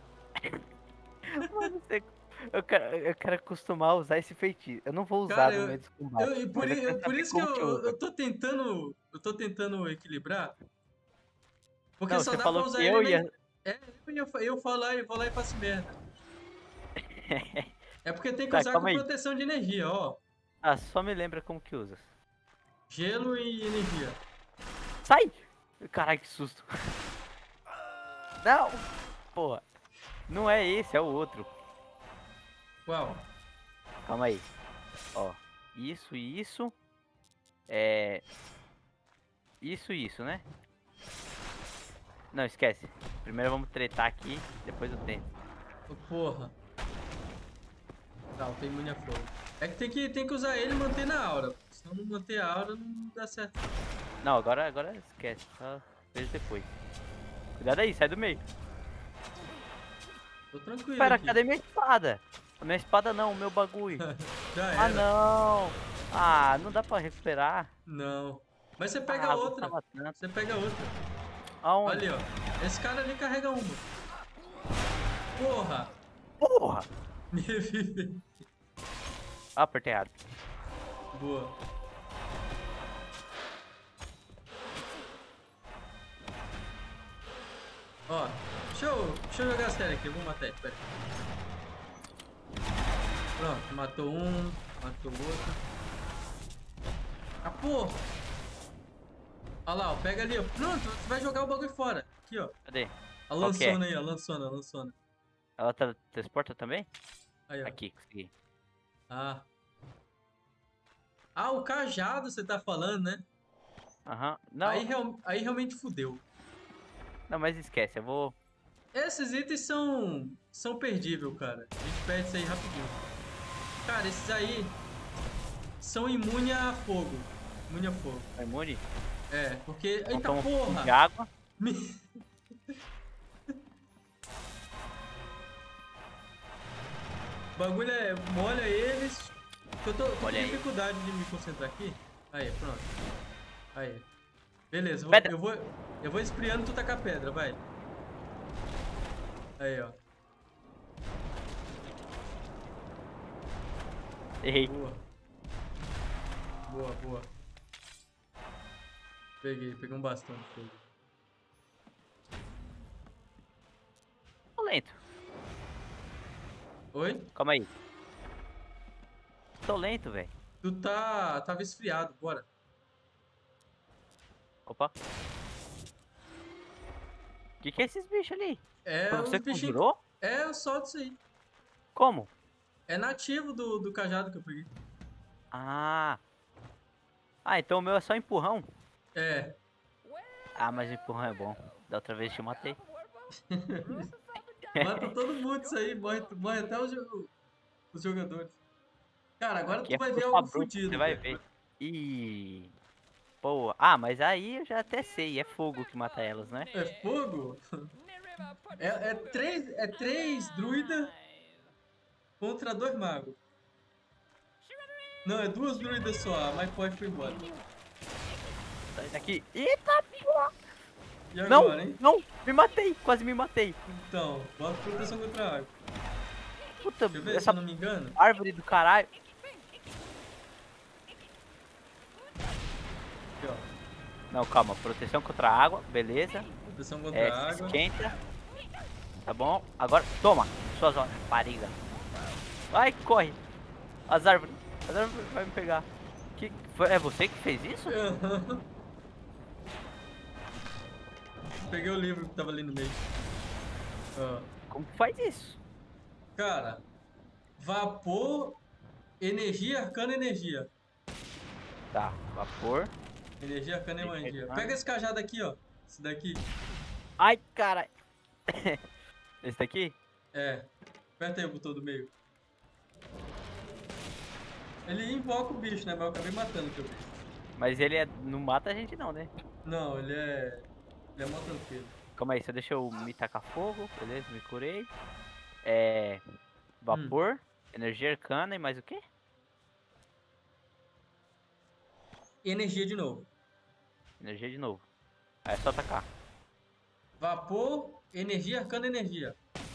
S3: Mano, você- Eu quero, eu quero acostumar a usar esse feitiço. Eu não vou usar
S2: Cara,
S3: no
S2: eu-
S3: meio dos combates.
S2: Eu, e por,
S3: mas
S2: i-
S3: quero
S2: por
S3: saber
S2: isso que
S3: como
S2: eu,
S3: usa.
S2: eu tô tentando. Eu tô tentando equilibrar. Porque
S3: Não,
S2: só
S3: você
S2: dá
S3: falou
S2: pra usar
S3: que
S2: ele.
S3: eu
S2: mas-
S3: ia...
S2: É, eu, ia fa- eu vou lá e vou lá e faço merda. É porque tem que
S3: Tá,
S2: usar com
S3: calma aí.
S2: proteção de energia, ó.
S3: Ah, só me lembra como que usa.
S2: Gelo e energia.
S3: Sai! Caralho, que susto. Não! Porra. Não é esse, é o outro.
S2: Qual?
S3: Calma aí. Ó. Isso e isso. É... Isso e isso, né? Não, esquece. Primeiro vamos tretar aqui, depois eu tento.
S2: Ô, porra. Tá, eu tenho imune a fogo. É que tem, que tem que usar ele e manter na aura. Se não manter a aura, não dá certo.
S3: Não, agora, agora esquece. Só vejo depois. Cuidado aí, sai do meio.
S2: Tô tranquilo
S3: Pera,
S2: aqui.
S3: cadê minha espada? A minha espada não, o meu bagulho.
S2: Já
S3: Ah,
S2: era.
S3: não. Ah, não dá pra recuperar.
S2: Não. Mas você pega
S3: Ah,
S2: outra.
S3: gostava tanto.
S2: Você pega outra.
S3: Aonde?
S2: Ali, ó. Esse cara ali carrega uma. Porra!
S3: Porra!
S2: Me vive.
S3: Ah, apertei errado.
S2: Boa. Ó, deixa eu, deixa eu jogar sério aqui, eu vou matar ele, pera aí. Pronto, matou um, matou outro. Ah, porra! Olha lá, ó, pega ali, ó. Pronto, você vai jogar o bagulho fora. Aqui, ó.
S3: Cadê?
S2: A
S3: Qual que é?
S2: lançona aí, a lançona, a lançona.
S3: Ela tra- transporta também?
S2: Aí, ó.
S3: Aqui, consegui.
S2: Ah. Ah, o cajado você tá falando, né?
S3: Aham. Não,
S2: Aí, real- aí realmente fudeu.
S3: não, mas esquece, eu vou...
S2: Esses itens são, são perdíveis, cara. A gente perde isso aí rapidinho. Cara, esses aí são imunes a fogo. Imune a fogo.
S3: É imune?
S2: É, porque...
S3: Então
S2: Eita
S3: toma um pouquinho
S2: porra!
S3: de água.
S2: Me- O bagulho é... Molha eles. Eu tô, tô com
S3: Olha aí.
S2: dificuldade de me concentrar aqui. Aí, pronto. Aí. Beleza, vou-
S3: Pedra.
S2: eu vou... Eu vou esfriando, tu taca a pedra, vai. Aí, ó.
S3: Errei.
S2: Boa. Boa, boa. Peguei, peguei um bastão de fogo.
S3: Tô lento.
S2: Oi?
S3: Calma aí. Tô lento, velho.
S2: Tu tá... Tava esfriado, bora.
S3: Opa. Que que é esses bichos ali?
S2: É,
S3: Foi
S2: os
S3: você que
S2: bichinhos...
S3: conjurou?
S2: É, eu solto isso aí.
S3: Como?
S2: É nativo do, do cajado que eu peguei.
S3: Ah. Ah, então o meu é só empurrão?
S2: É.
S3: Ah, mas empurrão é bom. Da outra vez eu te matei.
S2: Mata todo mundo isso aí, morre, morre até os, jo- os jogadores. Cara, agora
S3: Aqui
S2: tu vai
S3: é
S2: ver
S3: força
S2: algo
S3: bruta,
S2: fudido.
S3: você vai
S2: velho.
S3: ver. Ih. Pô. Ah, mas aí eu já até sei. É fogo que mata elas, né?
S2: É fogo? É, é três, é três druidas contra dois magos. Não, é duas druidas só, a mais forte foi embora.
S3: Sai daqui. Eita porra.
S2: E
S3: Não,
S2: agora, hein?
S3: não. Me matei. Quase me matei.
S2: Então, bota proteção contra a água.
S3: Puta,
S2: Deixa eu ver se
S3: essa
S2: eu não me engano.
S3: árvore do caralho.
S2: Aqui, ó.
S3: Não, calma. Proteção contra a água. Beleza.
S2: Proteção contra
S3: É,
S2: a
S3: se
S2: água.
S3: esquenta. Tá bom. Agora, toma. Suas horas. Pariga. Vai, corre. As árvores. As árvores vai me pegar. Que, foi, é você que fez isso?
S2: Aham. Peguei o livro que tava ali no meio. Ó.
S3: Como que faz isso?
S2: Cara, vapor, energia, arcana, energia.
S3: Tá, vapor.
S2: Energia, arcana e
S3: Energia
S2: magia.
S3: arcana.
S2: Pega esse cajado aqui, ó. Esse daqui.
S3: Ai, cara. Esse daqui?
S2: É. Aperta aí o botão do meio. Ele invoca o bicho, né? Mas eu acabei matando o teu bicho.
S3: Mas ele é, não mata a gente não, né?
S2: Não, ele é... Ele é mó tranquilo.
S3: Calma aí, só deixa eu me tacar fogo. Beleza, me curei. É... Vapor, energia arcana e mais o quê?
S2: Energia de novo.
S3: Energia de novo. Aí é só atacar.
S2: Vapor, energia, arcana, energia.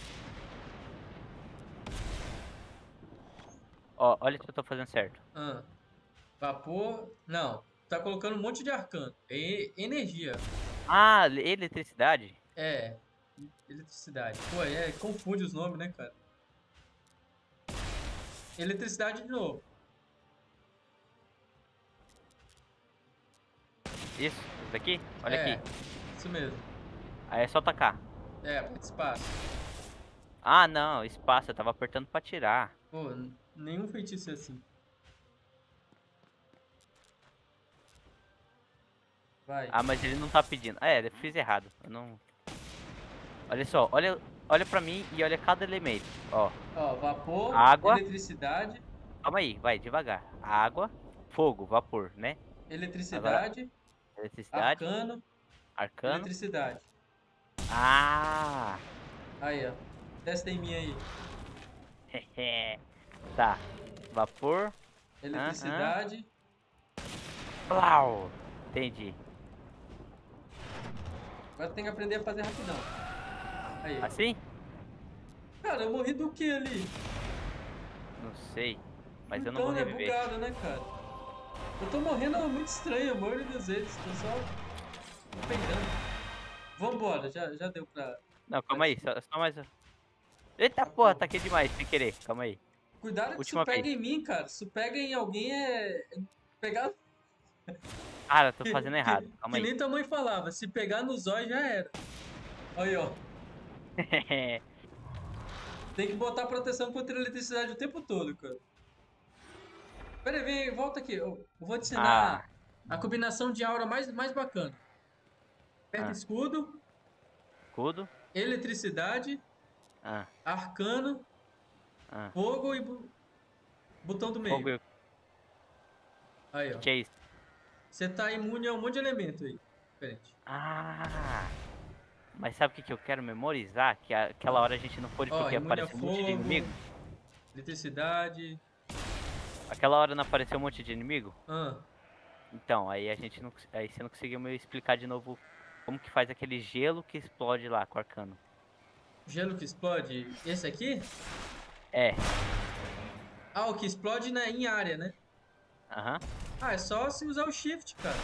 S3: Ó, olha se eu tô fazendo certo.
S2: Ah. Vapor... Não. Tá colocando um monte de arcano. É e- energia.
S3: Ah, le- eletricidade?
S2: É. Eletricidade. Pô, é, confunde os nomes, né, cara? Eletricidade de novo.
S3: Isso, isso daqui? Olha
S2: É,
S3: aqui.
S2: isso mesmo.
S3: Aí é só atacar.
S2: É, aperta espaço.
S3: Ah, não, espaço, eu tava apertando pra tirar.
S2: Pô, n- nenhum feitiço é assim. Vai.
S3: Ah, mas ele não tá pedindo. Ah, é, eu fiz errado. Eu não... Olha só, olha, olha pra mim e olha cada elemento. Ó,
S2: Ó, vapor,
S3: Água.
S2: eletricidade,
S3: calma aí, vai, devagar. Água, fogo, vapor, né?
S2: eletricidade,
S3: Eletricidade,
S2: arcano,
S3: arcano.
S2: eletricidade.
S3: Ah,
S2: Aí, ó. Testa em mim aí.
S3: Tá. Vapor.
S2: Eletricidade.
S3: Plau. Entendi.
S2: Agora tem que aprender a fazer rapidão. Aí.
S3: Assim?
S2: Cara, eu morri do que ali?
S3: Não sei. Mas
S2: então,
S3: eu não vou
S2: né?
S3: reviver.
S2: Bugado, né, cara? Eu tô morrendo muito estranho, a maioria das vezes. Tô só peidando. Vambora, já, já deu pra...
S3: Não, calma aí. Só, só mais... Eita porra, taquei demais, sem querer. Calma aí.
S2: Cuidado que
S3: Última
S2: isso pega
S3: vez.
S2: em mim, cara. Se pega em alguém é... Pegar...
S3: Cara, eu tô fazendo errado.
S2: Que,
S3: Calma
S2: que
S3: aí.
S2: nem tua mãe falava. Se pegar no zóio já era. Aí, ó. Tem que botar proteção contra a eletricidade o tempo todo, cara. Pera aí, vem, volta aqui. Eu vou te ensinar a combinação de aura mais, mais bacana. Aperta
S3: Ah.
S2: escudo,
S3: Escudo.
S2: eletricidade,
S3: Ah,
S2: arcano,
S3: ah.
S2: fogo e bu- botão do meio.
S3: Fogo e...
S2: Aí, ó.
S3: Que é isso?
S2: Você tá imune a um monte de elemento aí. Diferente.
S3: Ah. Mas sabe o que, que eu quero memorizar? Que a- aquela hora a gente não pôde
S2: Ó,
S3: porque
S2: imune a
S3: apareceu um monte de
S2: fogo,
S3: inimigo.
S2: eletricidade.
S3: Aquela hora não apareceu um monte de inimigo?
S2: Ah,
S3: Então, aí a gente não... cons- Aí você não conseguiu me explicar de novo como que faz aquele gelo que explode lá com o arcano.
S2: gelo que explode. Esse aqui?
S3: É.
S2: Ah, o que explode na, em área, né?
S3: Aham.
S2: Ah, é só se usar o shift, cara.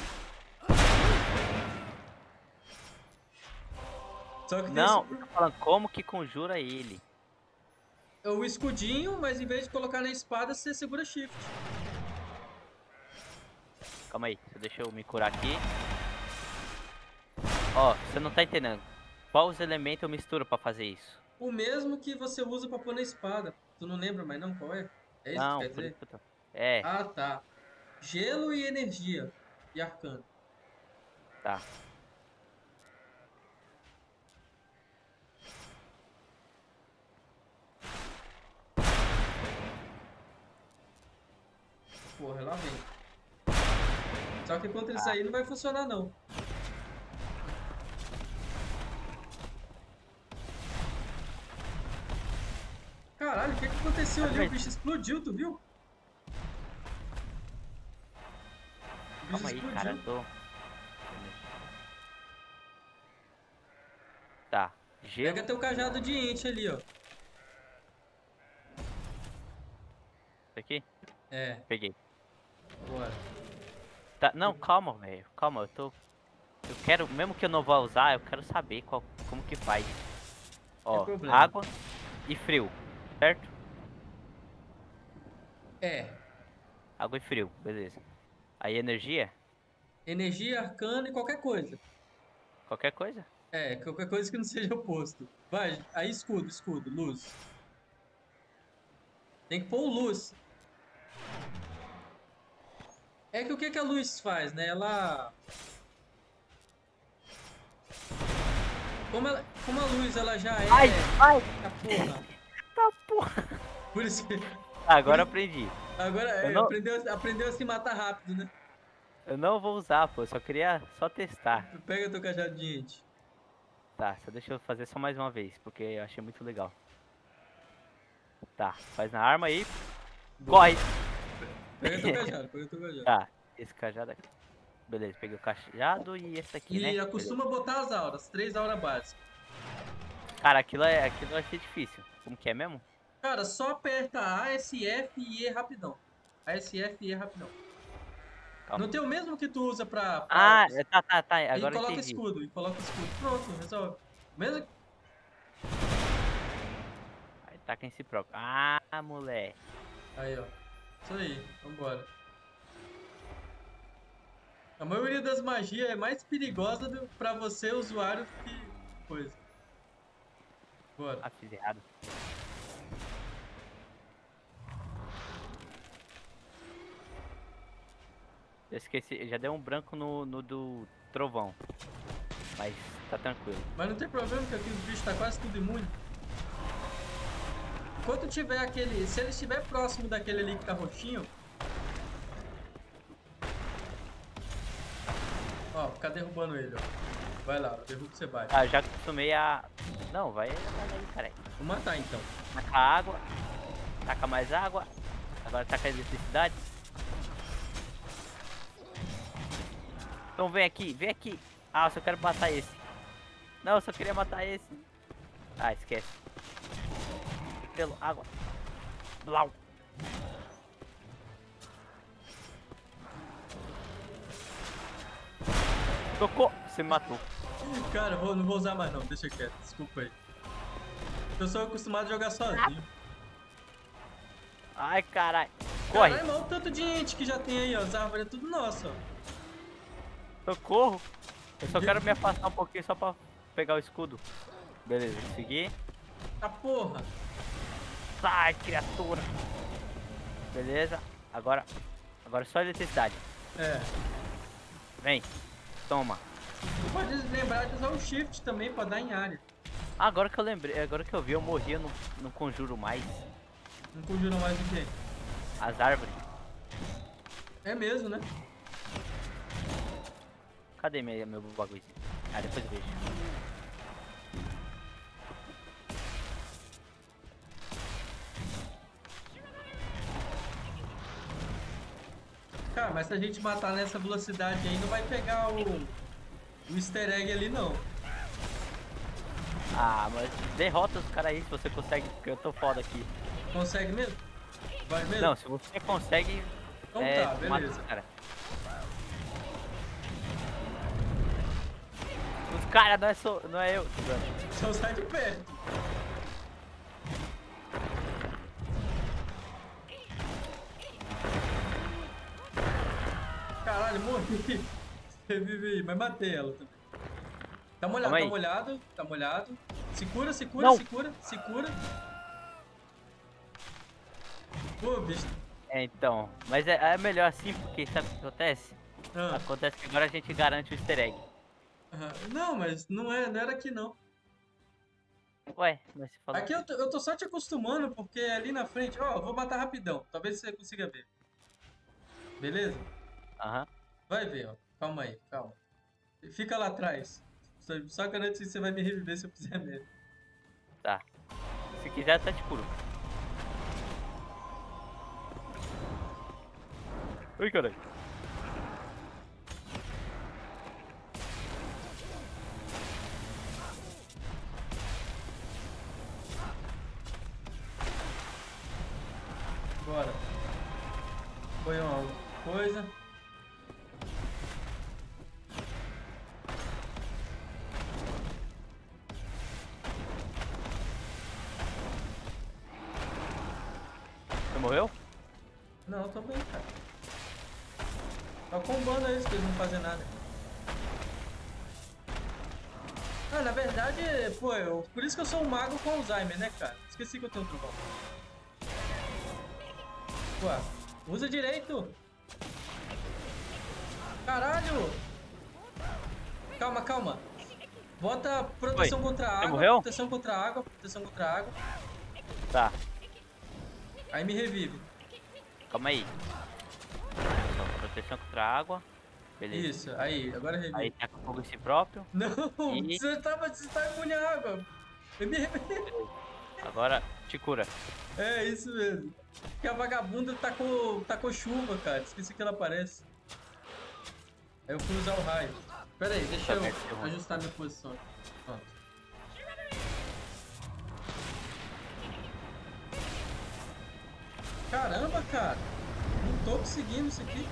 S2: Só que tem
S3: Não,
S2: esse-
S3: eu tô falando como que conjura ele.
S2: é o escudinho, mas em vez de colocar na espada, você segura shift.
S3: Calma aí, deixa eu me curar aqui. Ó, você não tá entendendo. Qual os elementos eu misturo pra fazer isso?
S2: O mesmo que você usa pra pôr na espada. Tu não lembra mais não qual é? É isso
S3: Não,
S2: que quer
S3: por
S2: dizer?
S3: isso que eu tô... É,
S2: Ah, tá. Gelo e energia. E arcano.
S3: tá.
S2: Porra, lá vem. Só que contra isso aí não vai funcionar não. Caralho, o que, que aconteceu ali? O bicho explodiu, tu viu? O bicho
S3: Calma aí,
S2: explodiu.
S3: cara, eu tô... Tá, gelo...
S2: Pega teu cajado de ente ali, ó.
S3: Isso aqui?
S2: É,
S3: Peguei.
S2: bora.
S3: Tá, não, calma, velho. Calma, eu tô... Eu quero, mesmo que eu não vá usar, eu quero saber qual, como que faz. Ó,
S2: problema.
S3: água e frio, certo?
S2: É.
S3: Água e frio, beleza. Aí energia?
S2: Energia, arcano e qualquer coisa.
S3: Qualquer coisa?
S2: É, qualquer coisa que não seja oposto. Vai, aí escudo, escudo, luz. Tem que pôr luz. É que o que, que a luz faz, né? Ela... Como, ela... Como a luz ela já é...
S3: Ai, ai!
S2: a porra.
S3: Tá porra!
S2: Por isso que...
S3: Ah, agora eu aprendi.
S2: Agora é,
S3: Eu não-
S2: aprendeu, aprendeu a se matar rápido, né?
S3: Eu não vou usar, pô. Eu só queria só testar.
S2: Pega teu cajado de ente.
S3: Tá, só deixa eu fazer só mais uma vez, porque eu achei muito legal. Tá, faz na arma aí. Corre!
S2: Pega teu cajado, pega teu cajado.
S3: Tá, esse cajado aqui. Beleza, peguei o cajado e esse aqui,
S2: E
S3: né?
S2: acostuma botar as auras, três auras básicas.
S3: Beleza. Cara, aquilo, é, aquilo vai ser difícil. Como que é mesmo?
S2: Cara, só aperta A, S, F e E rapidão. A, S, F e E rapidão.
S3: Calma.
S2: Não tem o mesmo que tu usa pra... pra
S3: Ah,
S2: arcos.
S3: tá, tá, tá.
S2: E
S3: Agora eu
S2: coloca
S3: entendi.
S2: escudo, e coloca escudo. Pronto, resolve. Mesmo...
S3: Aí taca em si próprio. Ah, moleque.
S2: Aí, ó. Isso aí, vambora. A maioria das magias é mais perigosa do, pra você, usuário, do que coisa. Bora.
S3: Ah, fiz errado. Eu esqueci, já deu um branco no, no do trovão. Mas tá tranquilo.
S2: Mas não tem problema, que aqui os bichos tá quase tudo imune. Enquanto tiver aquele... Se ele estiver próximo daquele ali que tá roxinho... Ó, ficar derrubando ele, ó. Vai lá, derruba que você bate.
S3: Ah, já acostumei a Não, vai, vai aí, cara.
S2: Vou matar então.
S3: Taca água. Taca mais água. Agora taca eletricidade. Então vem aqui, vem aqui. Ah, eu só quero matar esse. Não, eu só queria matar esse. Ah, esquece. Pelo água. Blau. Tocou. Você me matou.
S2: Cara, vou, não vou usar mais não, deixa quieto, desculpa aí. Eu sou acostumado a jogar sozinho.
S3: Ai, caralho. Corre.
S2: Caralho, mas olha o tanto de gente que já tem aí, ó. As árvores é tudo nosso, ó.
S3: Socorro. Eu só quero me afastar um pouquinho só pra pegar o escudo. Beleza, seguir.
S2: Tá porra.
S3: Sai, criatura. Beleza. Agora, agora só eletricidade.
S2: É.
S3: Vem. Toma.
S2: Tu pode lembrar de usar o shift também pra dar em área.
S3: Ah, agora que eu lembrei, agora que eu vi, eu morri, eu não, não conjuro mais.
S2: Não conjura mais o quê?
S3: As árvores.
S2: É mesmo, né?
S3: Cadê meu, meu bagulho? Ah, depois eu vejo.
S2: Cara, mas se a gente matar nessa velocidade aí, não vai pegar o, o easter egg ali, não.
S3: Ah, mas derrota os caras aí se você consegue, porque eu tô foda aqui.
S2: Consegue mesmo? Vai mesmo?
S3: Não, se você consegue.
S2: Então
S3: é,
S2: tá,
S3: mata
S2: beleza.
S3: os cara. Os caras não é, só, não é eu.
S2: Só sai de perto. Caralho, morri. Revive aí, mas matei ela também. Tá molhado,
S3: Calma
S2: tá
S3: aí.
S2: molhado, tá molhado. Se cura, se cura,
S3: Não.
S2: se cura, se cura. Pô, bicho.
S3: É, então. Mas é, é melhor assim, porque sabe o que acontece?
S2: Ah,
S3: Acontece que agora a gente garante o easter egg.
S2: ah, não, mas não, é, não era aqui não.
S3: Ué, mas você falou.
S2: Aqui eu tô, eu tô só te acostumando, porque ali na frente, ó, eu vou matar rapidão. Talvez você consiga ver. Beleza?
S3: Aham.
S2: Vai ver, ó. Calma aí, calma. Fica lá atrás. Só, só garanto que você vai me reviver se eu fizer mesmo.
S3: Tá. Se quiser, tá te curo. Oi, caralho.
S2: Bora. Foi uma coisa.
S3: Você morreu?
S2: Não, tô bem, cara. Tá combando eles pra eles não fazerem nada. Ah, na verdade, pô, eu, por isso que eu sou um mago com Alzheimer, né, cara? Esqueci que eu tenho trovão. Pô, usa direito. Caralho! Calma, calma. Bota proteção
S3: Oi,
S2: contra a
S3: você
S2: água,
S3: morreu?
S2: proteção contra a água, proteção contra a água.
S3: Tá.
S2: Aí me revive.
S3: Calma aí. Só proteção contra a água. Beleza.
S2: Isso, aí, agora revive.
S3: Aí taca fogo em si próprio.
S2: Não,
S3: E-
S2: você tava, você tá imune à água. Eu me revive.
S3: Agora te cura.
S2: É, isso mesmo. Porque a vagabunda tacou, tacou chuva, cara. Esqueci que ela aparece. Aí eu fui usar o raio. Pera aí, deixa
S3: Tá
S2: eu
S3: bem, eu vou.
S2: ajustar minha posição. Pronto. Caramba, cara. Não tô conseguindo isso aqui.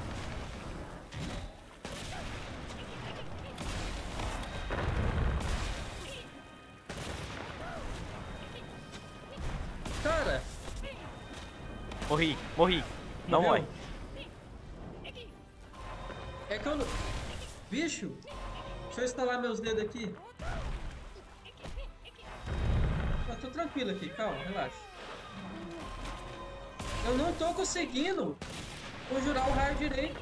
S2: Cara,
S3: Morri, morri. Não
S2: morreu?
S3: morre.
S2: É que eu não... Bicho, deixa eu instalar meus dedos aqui. Eu tô tranquilo aqui, calma, relaxa. Eu não tô conseguindo conjurar o raio direito.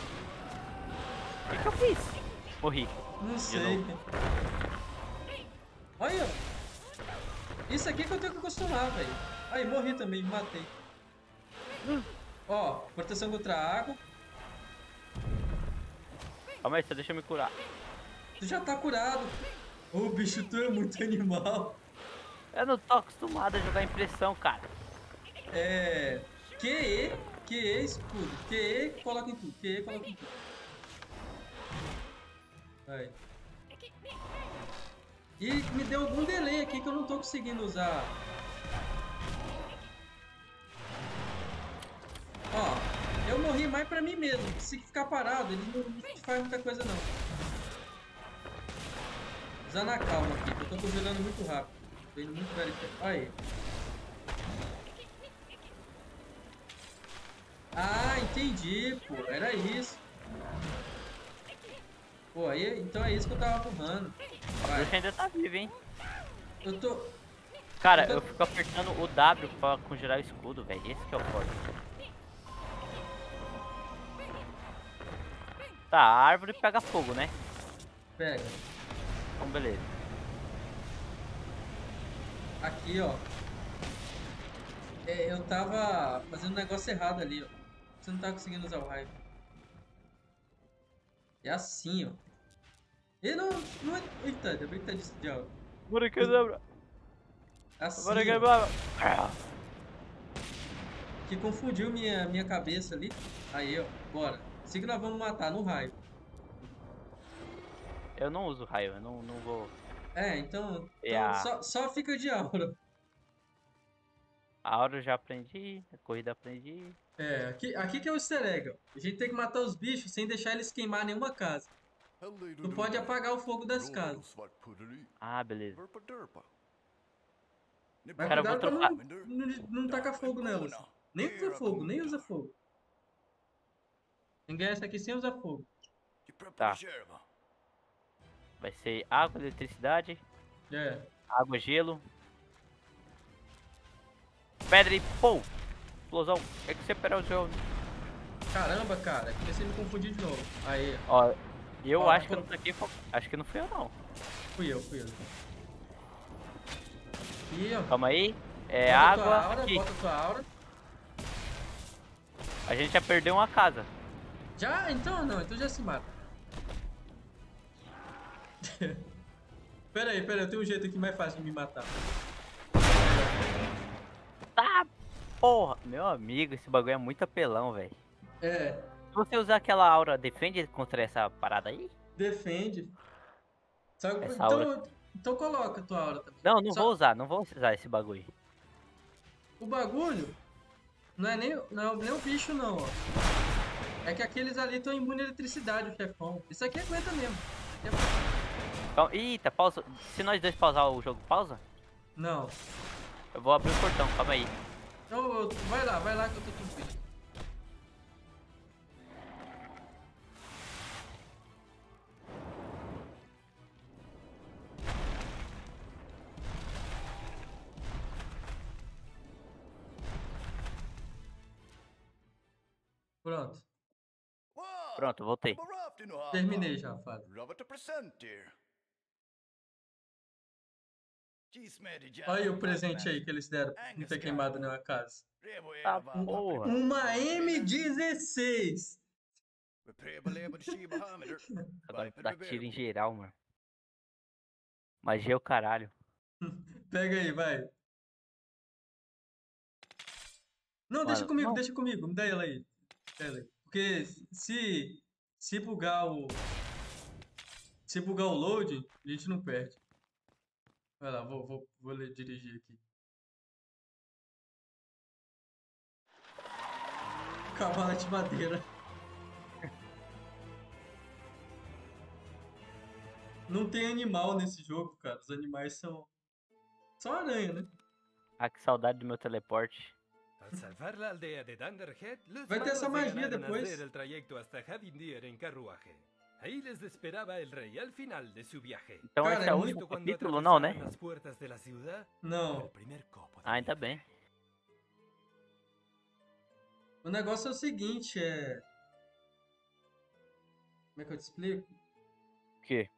S3: O que, que eu fiz? Morri.
S2: Não sei. Olha. Isso aqui que eu tenho que acostumar, velho. Aí, morri também, me matei. Ó, proteção contra a água.
S3: Calma aí, só deixa eu me curar.
S2: Tu já tá curado. Ô, bicho, tu é muito animal.
S3: Eu não tô acostumado a jogar impressão, cara.
S2: É... Q E, Q E, escudo. Q E, coloca em tudo. Q E, coloca em tudo. Vai. E me deu algum delay aqui que eu não tô conseguindo usar. Ó, eu morri mais pra mim mesmo. Se ficar parado, ele não, não faz muita coisa não. Usar na calma aqui, que eu tô congelando muito rápido. Tô indo muito velho. Aí. Ah, entendi, pô. Era isso. Pô, aí, então é isso que eu tava burrando.
S3: A bruxa ainda tá viva, hein?
S2: Eu tô...
S3: Cara,
S2: eu tô...
S3: eu fico apertando o W pra congelar o escudo, velho. Esse que é o forte. Tá, a árvore pega fogo, né?
S2: Pega.
S3: Então, beleza.
S2: Aqui, ó. É, eu tava fazendo um negócio errado ali, ó. Você não tá conseguindo usar o raio. É assim, ó. E não, não é... Eita, ainda bem que tá de diálogo.
S3: Bora que dobra.
S2: Assim,
S3: Bora que
S2: ó,
S3: dobra.
S2: que confundiu minha, minha cabeça ali. Aí, ó. Bora. Assim que nós vamos matar no raio.
S3: Eu não uso raio, eu não, não vou...
S2: É, então... então
S3: Yeah.
S2: só, só fica de aura.
S3: A aura eu já aprendi, a corrida aprendi.
S2: É, aqui, aqui que é o easter egg, ó. A gente tem que matar os bichos sem deixar eles queimar nenhuma casa. Tu pode apagar o fogo das casas.
S3: Ah, beleza.
S2: Mas
S3: Cara, eu vou
S2: cuidado pra
S3: trocar.
S2: não, não, não tacar fogo nelas. Nem usa fogo, nem usa fogo. Tem que ganhar essa aqui sem usar fogo.
S3: Tá. Vai ser água, eletricidade,
S2: É.
S3: água, gelo. Pedra e pô! Explosão. É que você pera o jogo.
S2: Caramba, cara. Comecei a me confundir de novo. Aí,
S3: Ó, eu
S2: Ó,
S3: acho que
S2: pô-
S3: eu não taquei fogo. Acho que não fui eu não.
S2: fui eu, fui eu. E, ó.
S3: Calma aí. É
S2: bota
S3: água.
S2: tua aura,
S3: Aqui.
S2: bota tua aura.
S3: A gente já perdeu uma casa.
S2: Já? Então não, então já se mata. Pera aí, pera aí, eu tenho um jeito aqui mais fácil de me matar.
S3: Tá, porra. Meu amigo, esse bagulho é muito apelão, velho.
S2: É,
S3: Se você usar aquela aura, defende contra essa parada aí?
S2: defende. Só,
S3: Essa
S2: então,
S3: aura.
S2: então coloca a tua aura também.
S3: Não, não
S2: Só-
S3: vou usar, não vou usar esse bagulho.
S2: O bagulho não é nem, não é nem o bicho não, ó. É que aqueles ali estão imune à eletricidade, o chefão. Isso aqui aguenta mesmo. Isso aqui é-
S3: Calma. Eita, pausa. Se nós dois pausar o jogo, pausa?
S2: Não.
S3: Eu vou abrir o portão, calma aí.
S2: Então, eu- vai lá, vai lá que eu tô tranquilo. Pronto.
S3: Pronto, voltei.
S2: Terminei já, Fábio. Olha aí o presente aí que eles deram pra não ter queimado nenhuma casa.
S3: Tá, porra.
S2: Uma M dezesseis.
S3: Agora dá tiro em geral, mano. Magia é o caralho.
S2: Pega aí, vai. Não,
S3: Mano,
S2: deixa comigo,
S3: não.
S2: deixa comigo. Me dá ela aí. Dá ela aí. Porque se, se bugar o... Se bugar o load, a gente não perde. Vai lá, vou, vou, vou ler- dirigir aqui. Cavalo de madeira. Não tem animal nesse jogo, cara. Os animais são... Só aranha, né?
S3: Ah, que saudade do meu teleporte.
S1: Al salvar la aldea de Dunderhead, los
S2: Vai ter essa
S1: magos
S2: magia
S1: declararon
S2: depois.
S1: hacer el trayecto hasta Havindir en carruaje. Ahí les esperaba el rey al final de su viaje.
S3: Então
S2: Cara,
S3: esse é
S2: é
S3: o
S2: muito-
S3: último
S1: Justo cuando
S3: capítulo, não, né?
S1: atravesaban las puertas de la ciudad,
S2: Não.
S1: el primer copo de
S3: Ah, ainda
S1: nieve.
S3: bem.
S2: O negócio é o seguinte, é... Como é que eu te explico?
S3: O quê?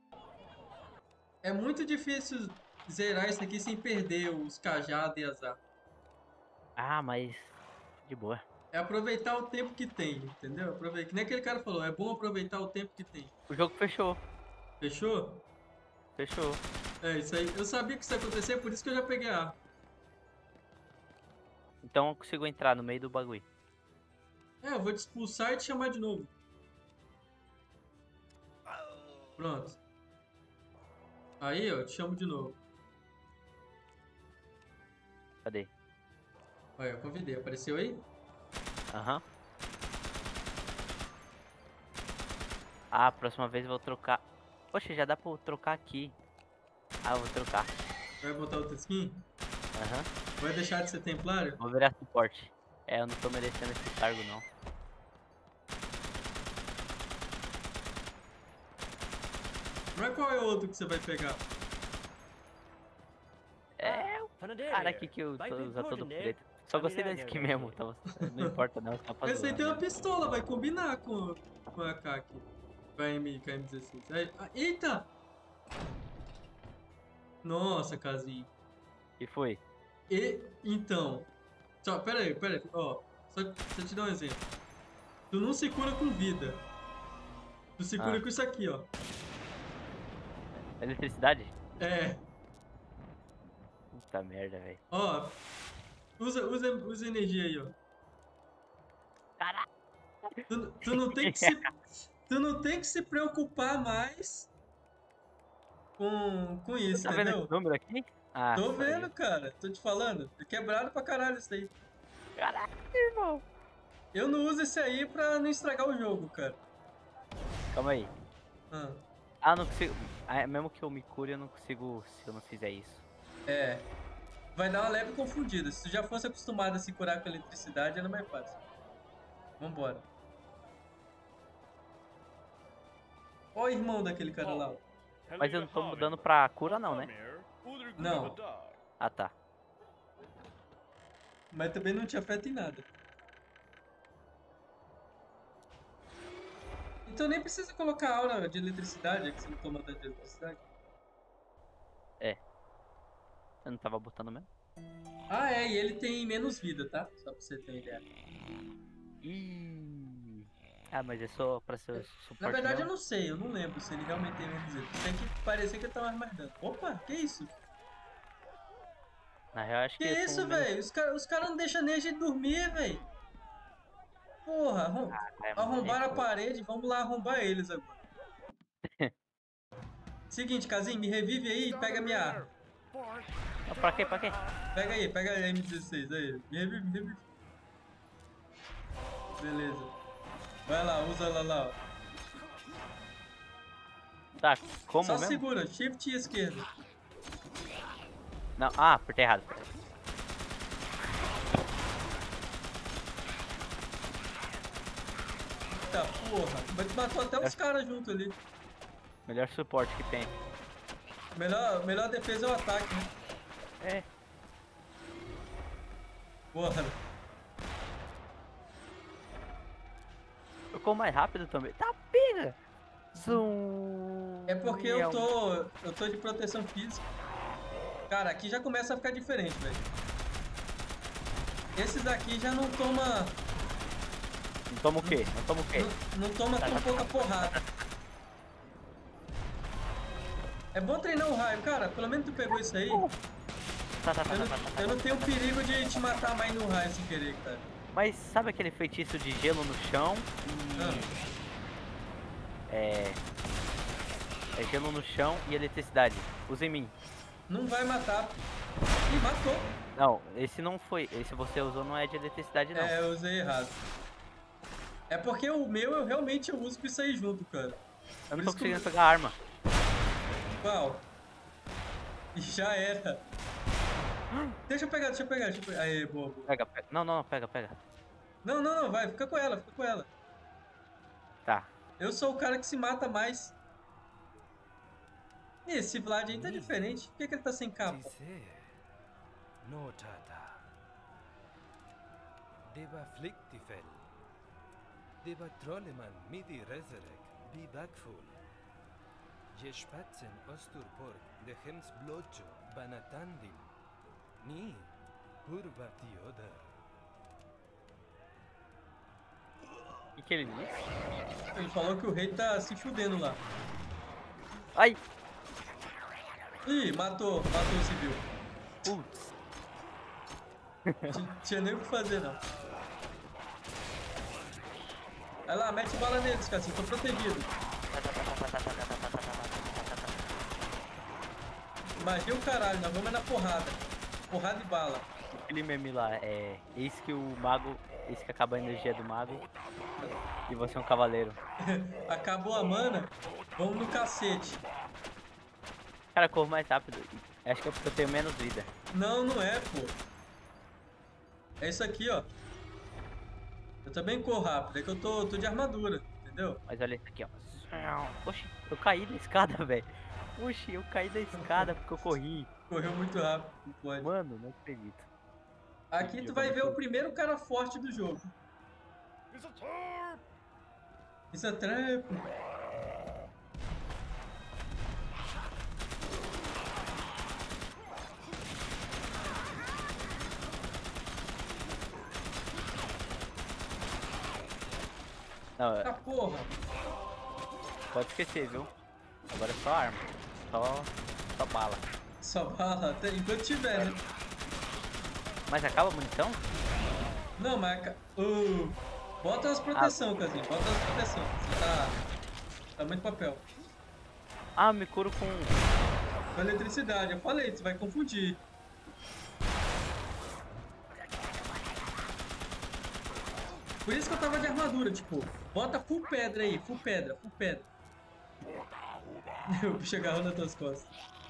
S2: É muito difícil zerar isso aqui sem perder os cajados e azar.
S3: Ah, mas... De boa.
S2: É aproveitar o tempo que tem, entendeu? Aproveitar. Que nem aquele cara falou, é bom aproveitar o tempo que tem.
S3: O jogo fechou.
S2: Fechou?
S3: Fechou.
S2: É, isso aí. Eu sabia que isso ia acontecer, por isso que eu já peguei a arma.
S3: Então eu consigo entrar no meio do bagulho.
S2: É, eu vou te expulsar e te chamar de novo. Pronto. Aí, ó, eu te chamo de novo.
S3: Cadê?
S2: Olha, eu convidei. Apareceu aí?
S3: Aham. Ah, próxima vez eu vou trocar. Poxa, já dá pra eu trocar aqui. Ah, eu vou trocar.
S2: Vai botar outra skin?
S3: Aham.
S2: Vai deixar de ser templário?
S3: Vou virar suporte. É, eu não tô merecendo esse cargo, não.
S2: Mas qual é o outro que você vai pegar?
S3: É, o cara aqui que eu tô usando todo preto. Só gostei da skin mesmo, então não importa não, só pra
S2: Esse aí
S3: zoar
S2: tem uma
S3: mesmo.
S2: pistola, vai combinar com, com a A K aqui. Com a M, com a M dezesseis. Aí, ah, eita! Nossa, casinho.
S3: E foi?
S2: E, então... Só, pera aí, pera aí. Ó, só, só te dar um exemplo. Tu não se cura com vida. Tu se cura
S3: Ah.
S2: com isso aqui, ó.
S3: Eletricidade?
S2: É.
S3: Puta merda, velho.
S2: Ó. Usa, usa, usa energia aí, ó.
S3: Caraca.
S2: Tu, tu não tem que se... Tu não tem que se preocupar mais com, com isso,
S3: Tá vendo
S2: entendeu?
S3: esse número aqui? Ah,
S2: Tô
S3: só
S2: vendo,
S3: eu.
S2: cara. Tô te falando. É quebrado pra caralho isso aí.
S3: Caraca, irmão.
S2: Eu não uso esse aí pra não estragar o jogo, cara.
S3: Calma aí.
S2: Ah,
S3: Ah, não consigo. Ah, mesmo que eu me cure, eu não consigo se eu não fizer isso.
S2: é. Vai dar uma leve confundida. Se tu já fosse acostumado a se curar com eletricidade, era mais fácil. Vambora. Ó o irmão daquele cara lá. ó.
S3: Mas eu não tô mudando pra cura não, né?
S2: Não.
S3: Ah, tá.
S2: Mas também não te afeta em nada. Então nem precisa colocar aura de eletricidade, é que você não toma dano de eletricidade.
S3: Eu não tava botando mesmo.
S2: Ah, é, e ele tem menos vida, tá? Só pra você ter uma ideia.
S3: Ih. Ah, mas é só pra ser o suporte
S2: Na verdade, eu
S3: mesmo?
S2: não sei, eu não lembro se ele realmente tem menos vida. Tem que parecer que ele tá mais mais dano. Opa, que isso?
S3: Na real, acho
S2: Que
S3: que eu
S2: isso,
S3: tomo menos-
S2: velho? Os caras os cara não deixam nem a gente dormir, velho. Porra, arrom...
S3: É,
S2: arrombaram a
S3: é,
S2: parede, vamos lá arrombar eles agora. Seguinte, Casim, me revive aí e pega minha arma.
S3: Ah, pra quê? Pra quê?
S2: Pega aí, pega a M dezesseis aí. Me revive, me revive. Beleza. Vai lá, usa ela lá, ó.
S3: Tá, como
S2: Só
S3: mesmo?
S2: segura, shift e esquerda.
S3: Não, ah, apertei errado.
S2: Eita porra, mas matou até os caras junto ali.
S3: Melhor suporte que tem.
S2: Melhor, melhor defesa é o ataque, né?
S3: É.
S2: Bora.
S3: Eu como mais rápido também. Tá, pega! Zoom.
S2: É porque eu tô, eu tô de proteção física. Cara, aqui já começa a ficar diferente, velho. Esses daqui já não toma,
S3: Não toma o quê? Não toma o quê?
S2: não, não toma tão pouca porrada. É bom treinar o raio, cara. Pelo menos tu pegou isso aí.
S3: Tá, tá, tá,
S2: Eu não,
S3: tá, tá, tá,
S2: eu não
S3: tá.
S2: tenho perigo de te matar mais no raio sem querer, cara.
S3: Mas sabe aquele feitiço de gelo no chão?
S2: Ah,
S3: É. É gelo no chão e eletricidade. Usa em mim.
S2: não vai matar. Ih, matou.
S3: Não, esse não foi. Esse você usou não é de eletricidade, não.
S2: É, eu usei errado. É porque o meu eu realmente eu uso com isso aí junto, cara.
S3: eu não
S2: por
S3: tô
S2: isso que
S3: conseguindo
S2: eu-
S3: pegar arma.
S2: Qual? E já era. Deixa eu pegar, deixa eu pegar, deixa eu pegar. Aê, boa, boa.
S3: Pega, pega. Não, não, não, pega, pega.
S2: Não, não, não, vai, fica com ela, fica com ela.
S3: Tá.
S2: Eu sou o cara que se mata mais. Ih, esse Vlad aí tá diferente. Por que, que ele tá sem capa?
S1: Dice, no tata. Deba fliktifel. Deba trolleman midi reserek, bi bakful. Jespatzen osturpork, de hems blocho, banatandim. Ni, kurva tiodar.
S3: O que, que ele disse?
S2: Ele falou que o rei tá se fudendo lá.
S3: Ai!
S2: Ih, matou, matou o civil.
S3: Putz.
S2: Tinha- Tinha nem o que fazer, não. Vai lá, mete bala neles, cara. Eu tô protegido. Magia o caralho, nós vamos é na porrada. Porrada e bala.
S3: Aquele meme lá, é. Eis que o mago. Eis que acaba a energia do mago. E você é um cavaleiro.
S2: Acabou a mana, vamos no cacete.
S3: Cara, corro mais rápido. Acho que é porque eu tenho menos vida.
S2: Não, não é, pô. É isso aqui, ó. Eu também corro rápido, é que eu tô, tô de armadura, entendeu?
S3: Mas olha isso aqui, ó. Oxi, eu caí da escada, velho. Oxi, eu caí da escada porque eu corri.
S2: Correu muito rápido, não pode.
S3: Mano, não acredito.
S2: Aqui tu vai ver o primeiro cara forte do jogo.
S4: It's a trap!
S2: Isso é trap.
S3: Não,
S2: Ah, porra.
S3: pode esquecer, viu? Agora é só arma. Só. Só bala.
S2: Só bala, até enquanto tiver, né?
S3: Mas acaba a munição?
S2: Não, mas... ca- Uh, bota as proteção, Casinho. Bota as proteção. Você tá... Tá muito papel.
S3: Ah, me curo com.
S2: Com eletricidade, eu falei, você vai confundir. Por isso que eu tava de armadura, tipo, bota full pedra aí, full pedra, full pedra. O bicho agarrou nas tuas costas.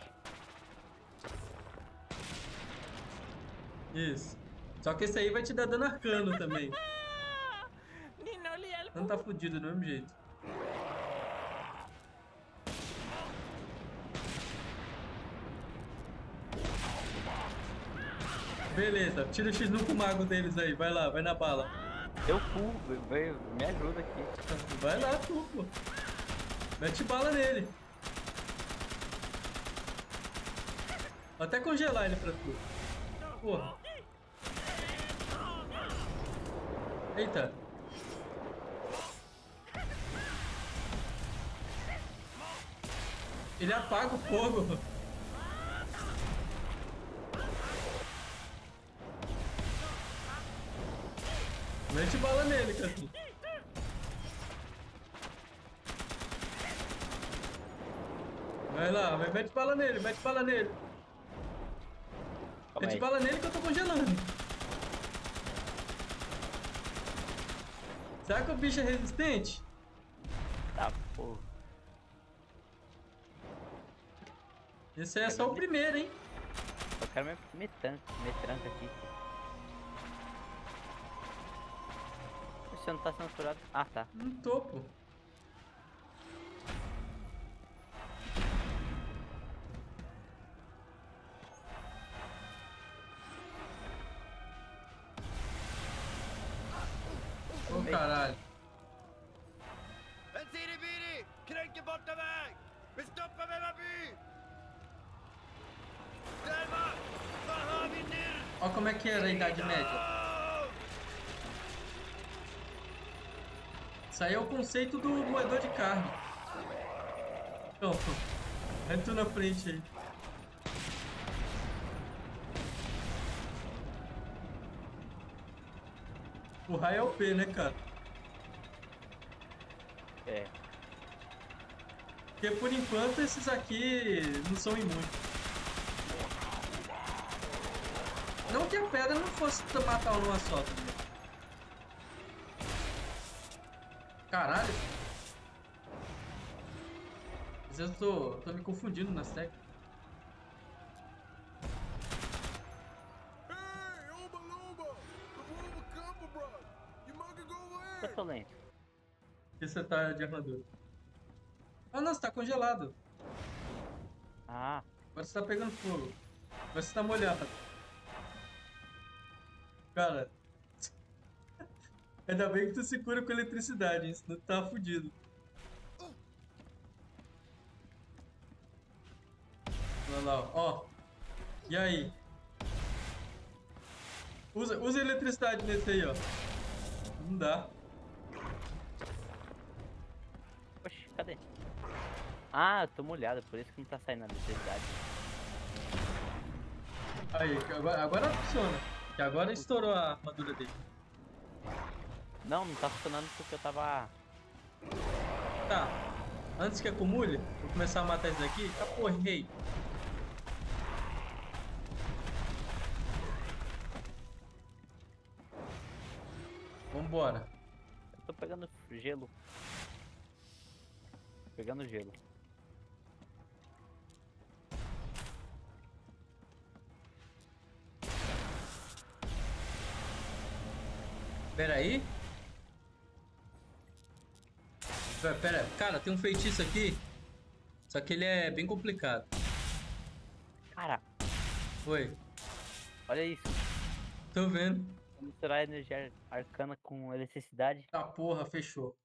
S2: Isso. Só que esse aí vai te dar dano arcano também. Não tá fudido do mesmo jeito. Beleza, tira o X um com o mago deles aí, vai lá, vai na bala.
S3: Eu pulo, veio, me ajuda aqui.
S2: Vai lá, tu, pô. Mete bala nele. Vou até congelar ele pra tu. Porra. Eita. Ele apaga o fogo. Mete bala nele, Casim. Vai lá, vai, mete bala nele, mete bala nele.
S3: Calma
S2: Mete
S3: aí.
S2: bala nele que eu tô congelando. Será que o bicho é resistente?
S3: Tá, porra.
S2: Esse aí é só o primeiro, hein?
S3: Eu quero me, me, tranca, me tranca aqui. Você não tá sendo curado? Ah, tá.
S2: No topo. Ô, caralho. Olha como é que era a Idade Média. Isso aí é o conceito do moedor de carne. Então, entra tu na frente aí. O raio é o P, né, cara?
S3: É.
S2: Porque por enquanto esses aqui não são imunes. Não que a pedra não fosse matar um numa só também. Caralho. Às vezes eu tô, tô me confundindo nas técnicas.
S7: Hey, Oba Loba! The world come, bro! You mugger go away!
S3: Eu tô lento.
S2: Por que você tá de armadura? Ah não, você tá congelado.
S3: Ah,
S2: Agora você tá pegando fogo. Agora você tá molhado. Cara. Ainda bem que tu se cura com eletricidade, hein? Senão tu tava fudido. Olha lá, ó. E aí? Usa, usa eletricidade nesse aí, ó. Não dá.
S3: oxe, cadê? Ah, eu tô molhado, por isso que não tá saindo a eletricidade.
S2: Aí, agora, agora funciona. Que agora estourou a armadura dele.
S3: Não, não tá funcionando porque eu tava...
S2: Tá. Antes que acumule, vou começar a matar esse daqui. Ah, porra, errei. Vambora.
S3: Eu tô pegando gelo. Pegando gelo.
S2: Pera aí. Pera, pera, cara, tem um feitiço aqui. Só que ele é bem complicado.
S3: Cara,
S2: Oi,
S3: olha isso.
S2: tô vendo.
S3: Vou misturar energia arcana com eletricidade.
S2: Tá porra, fechou.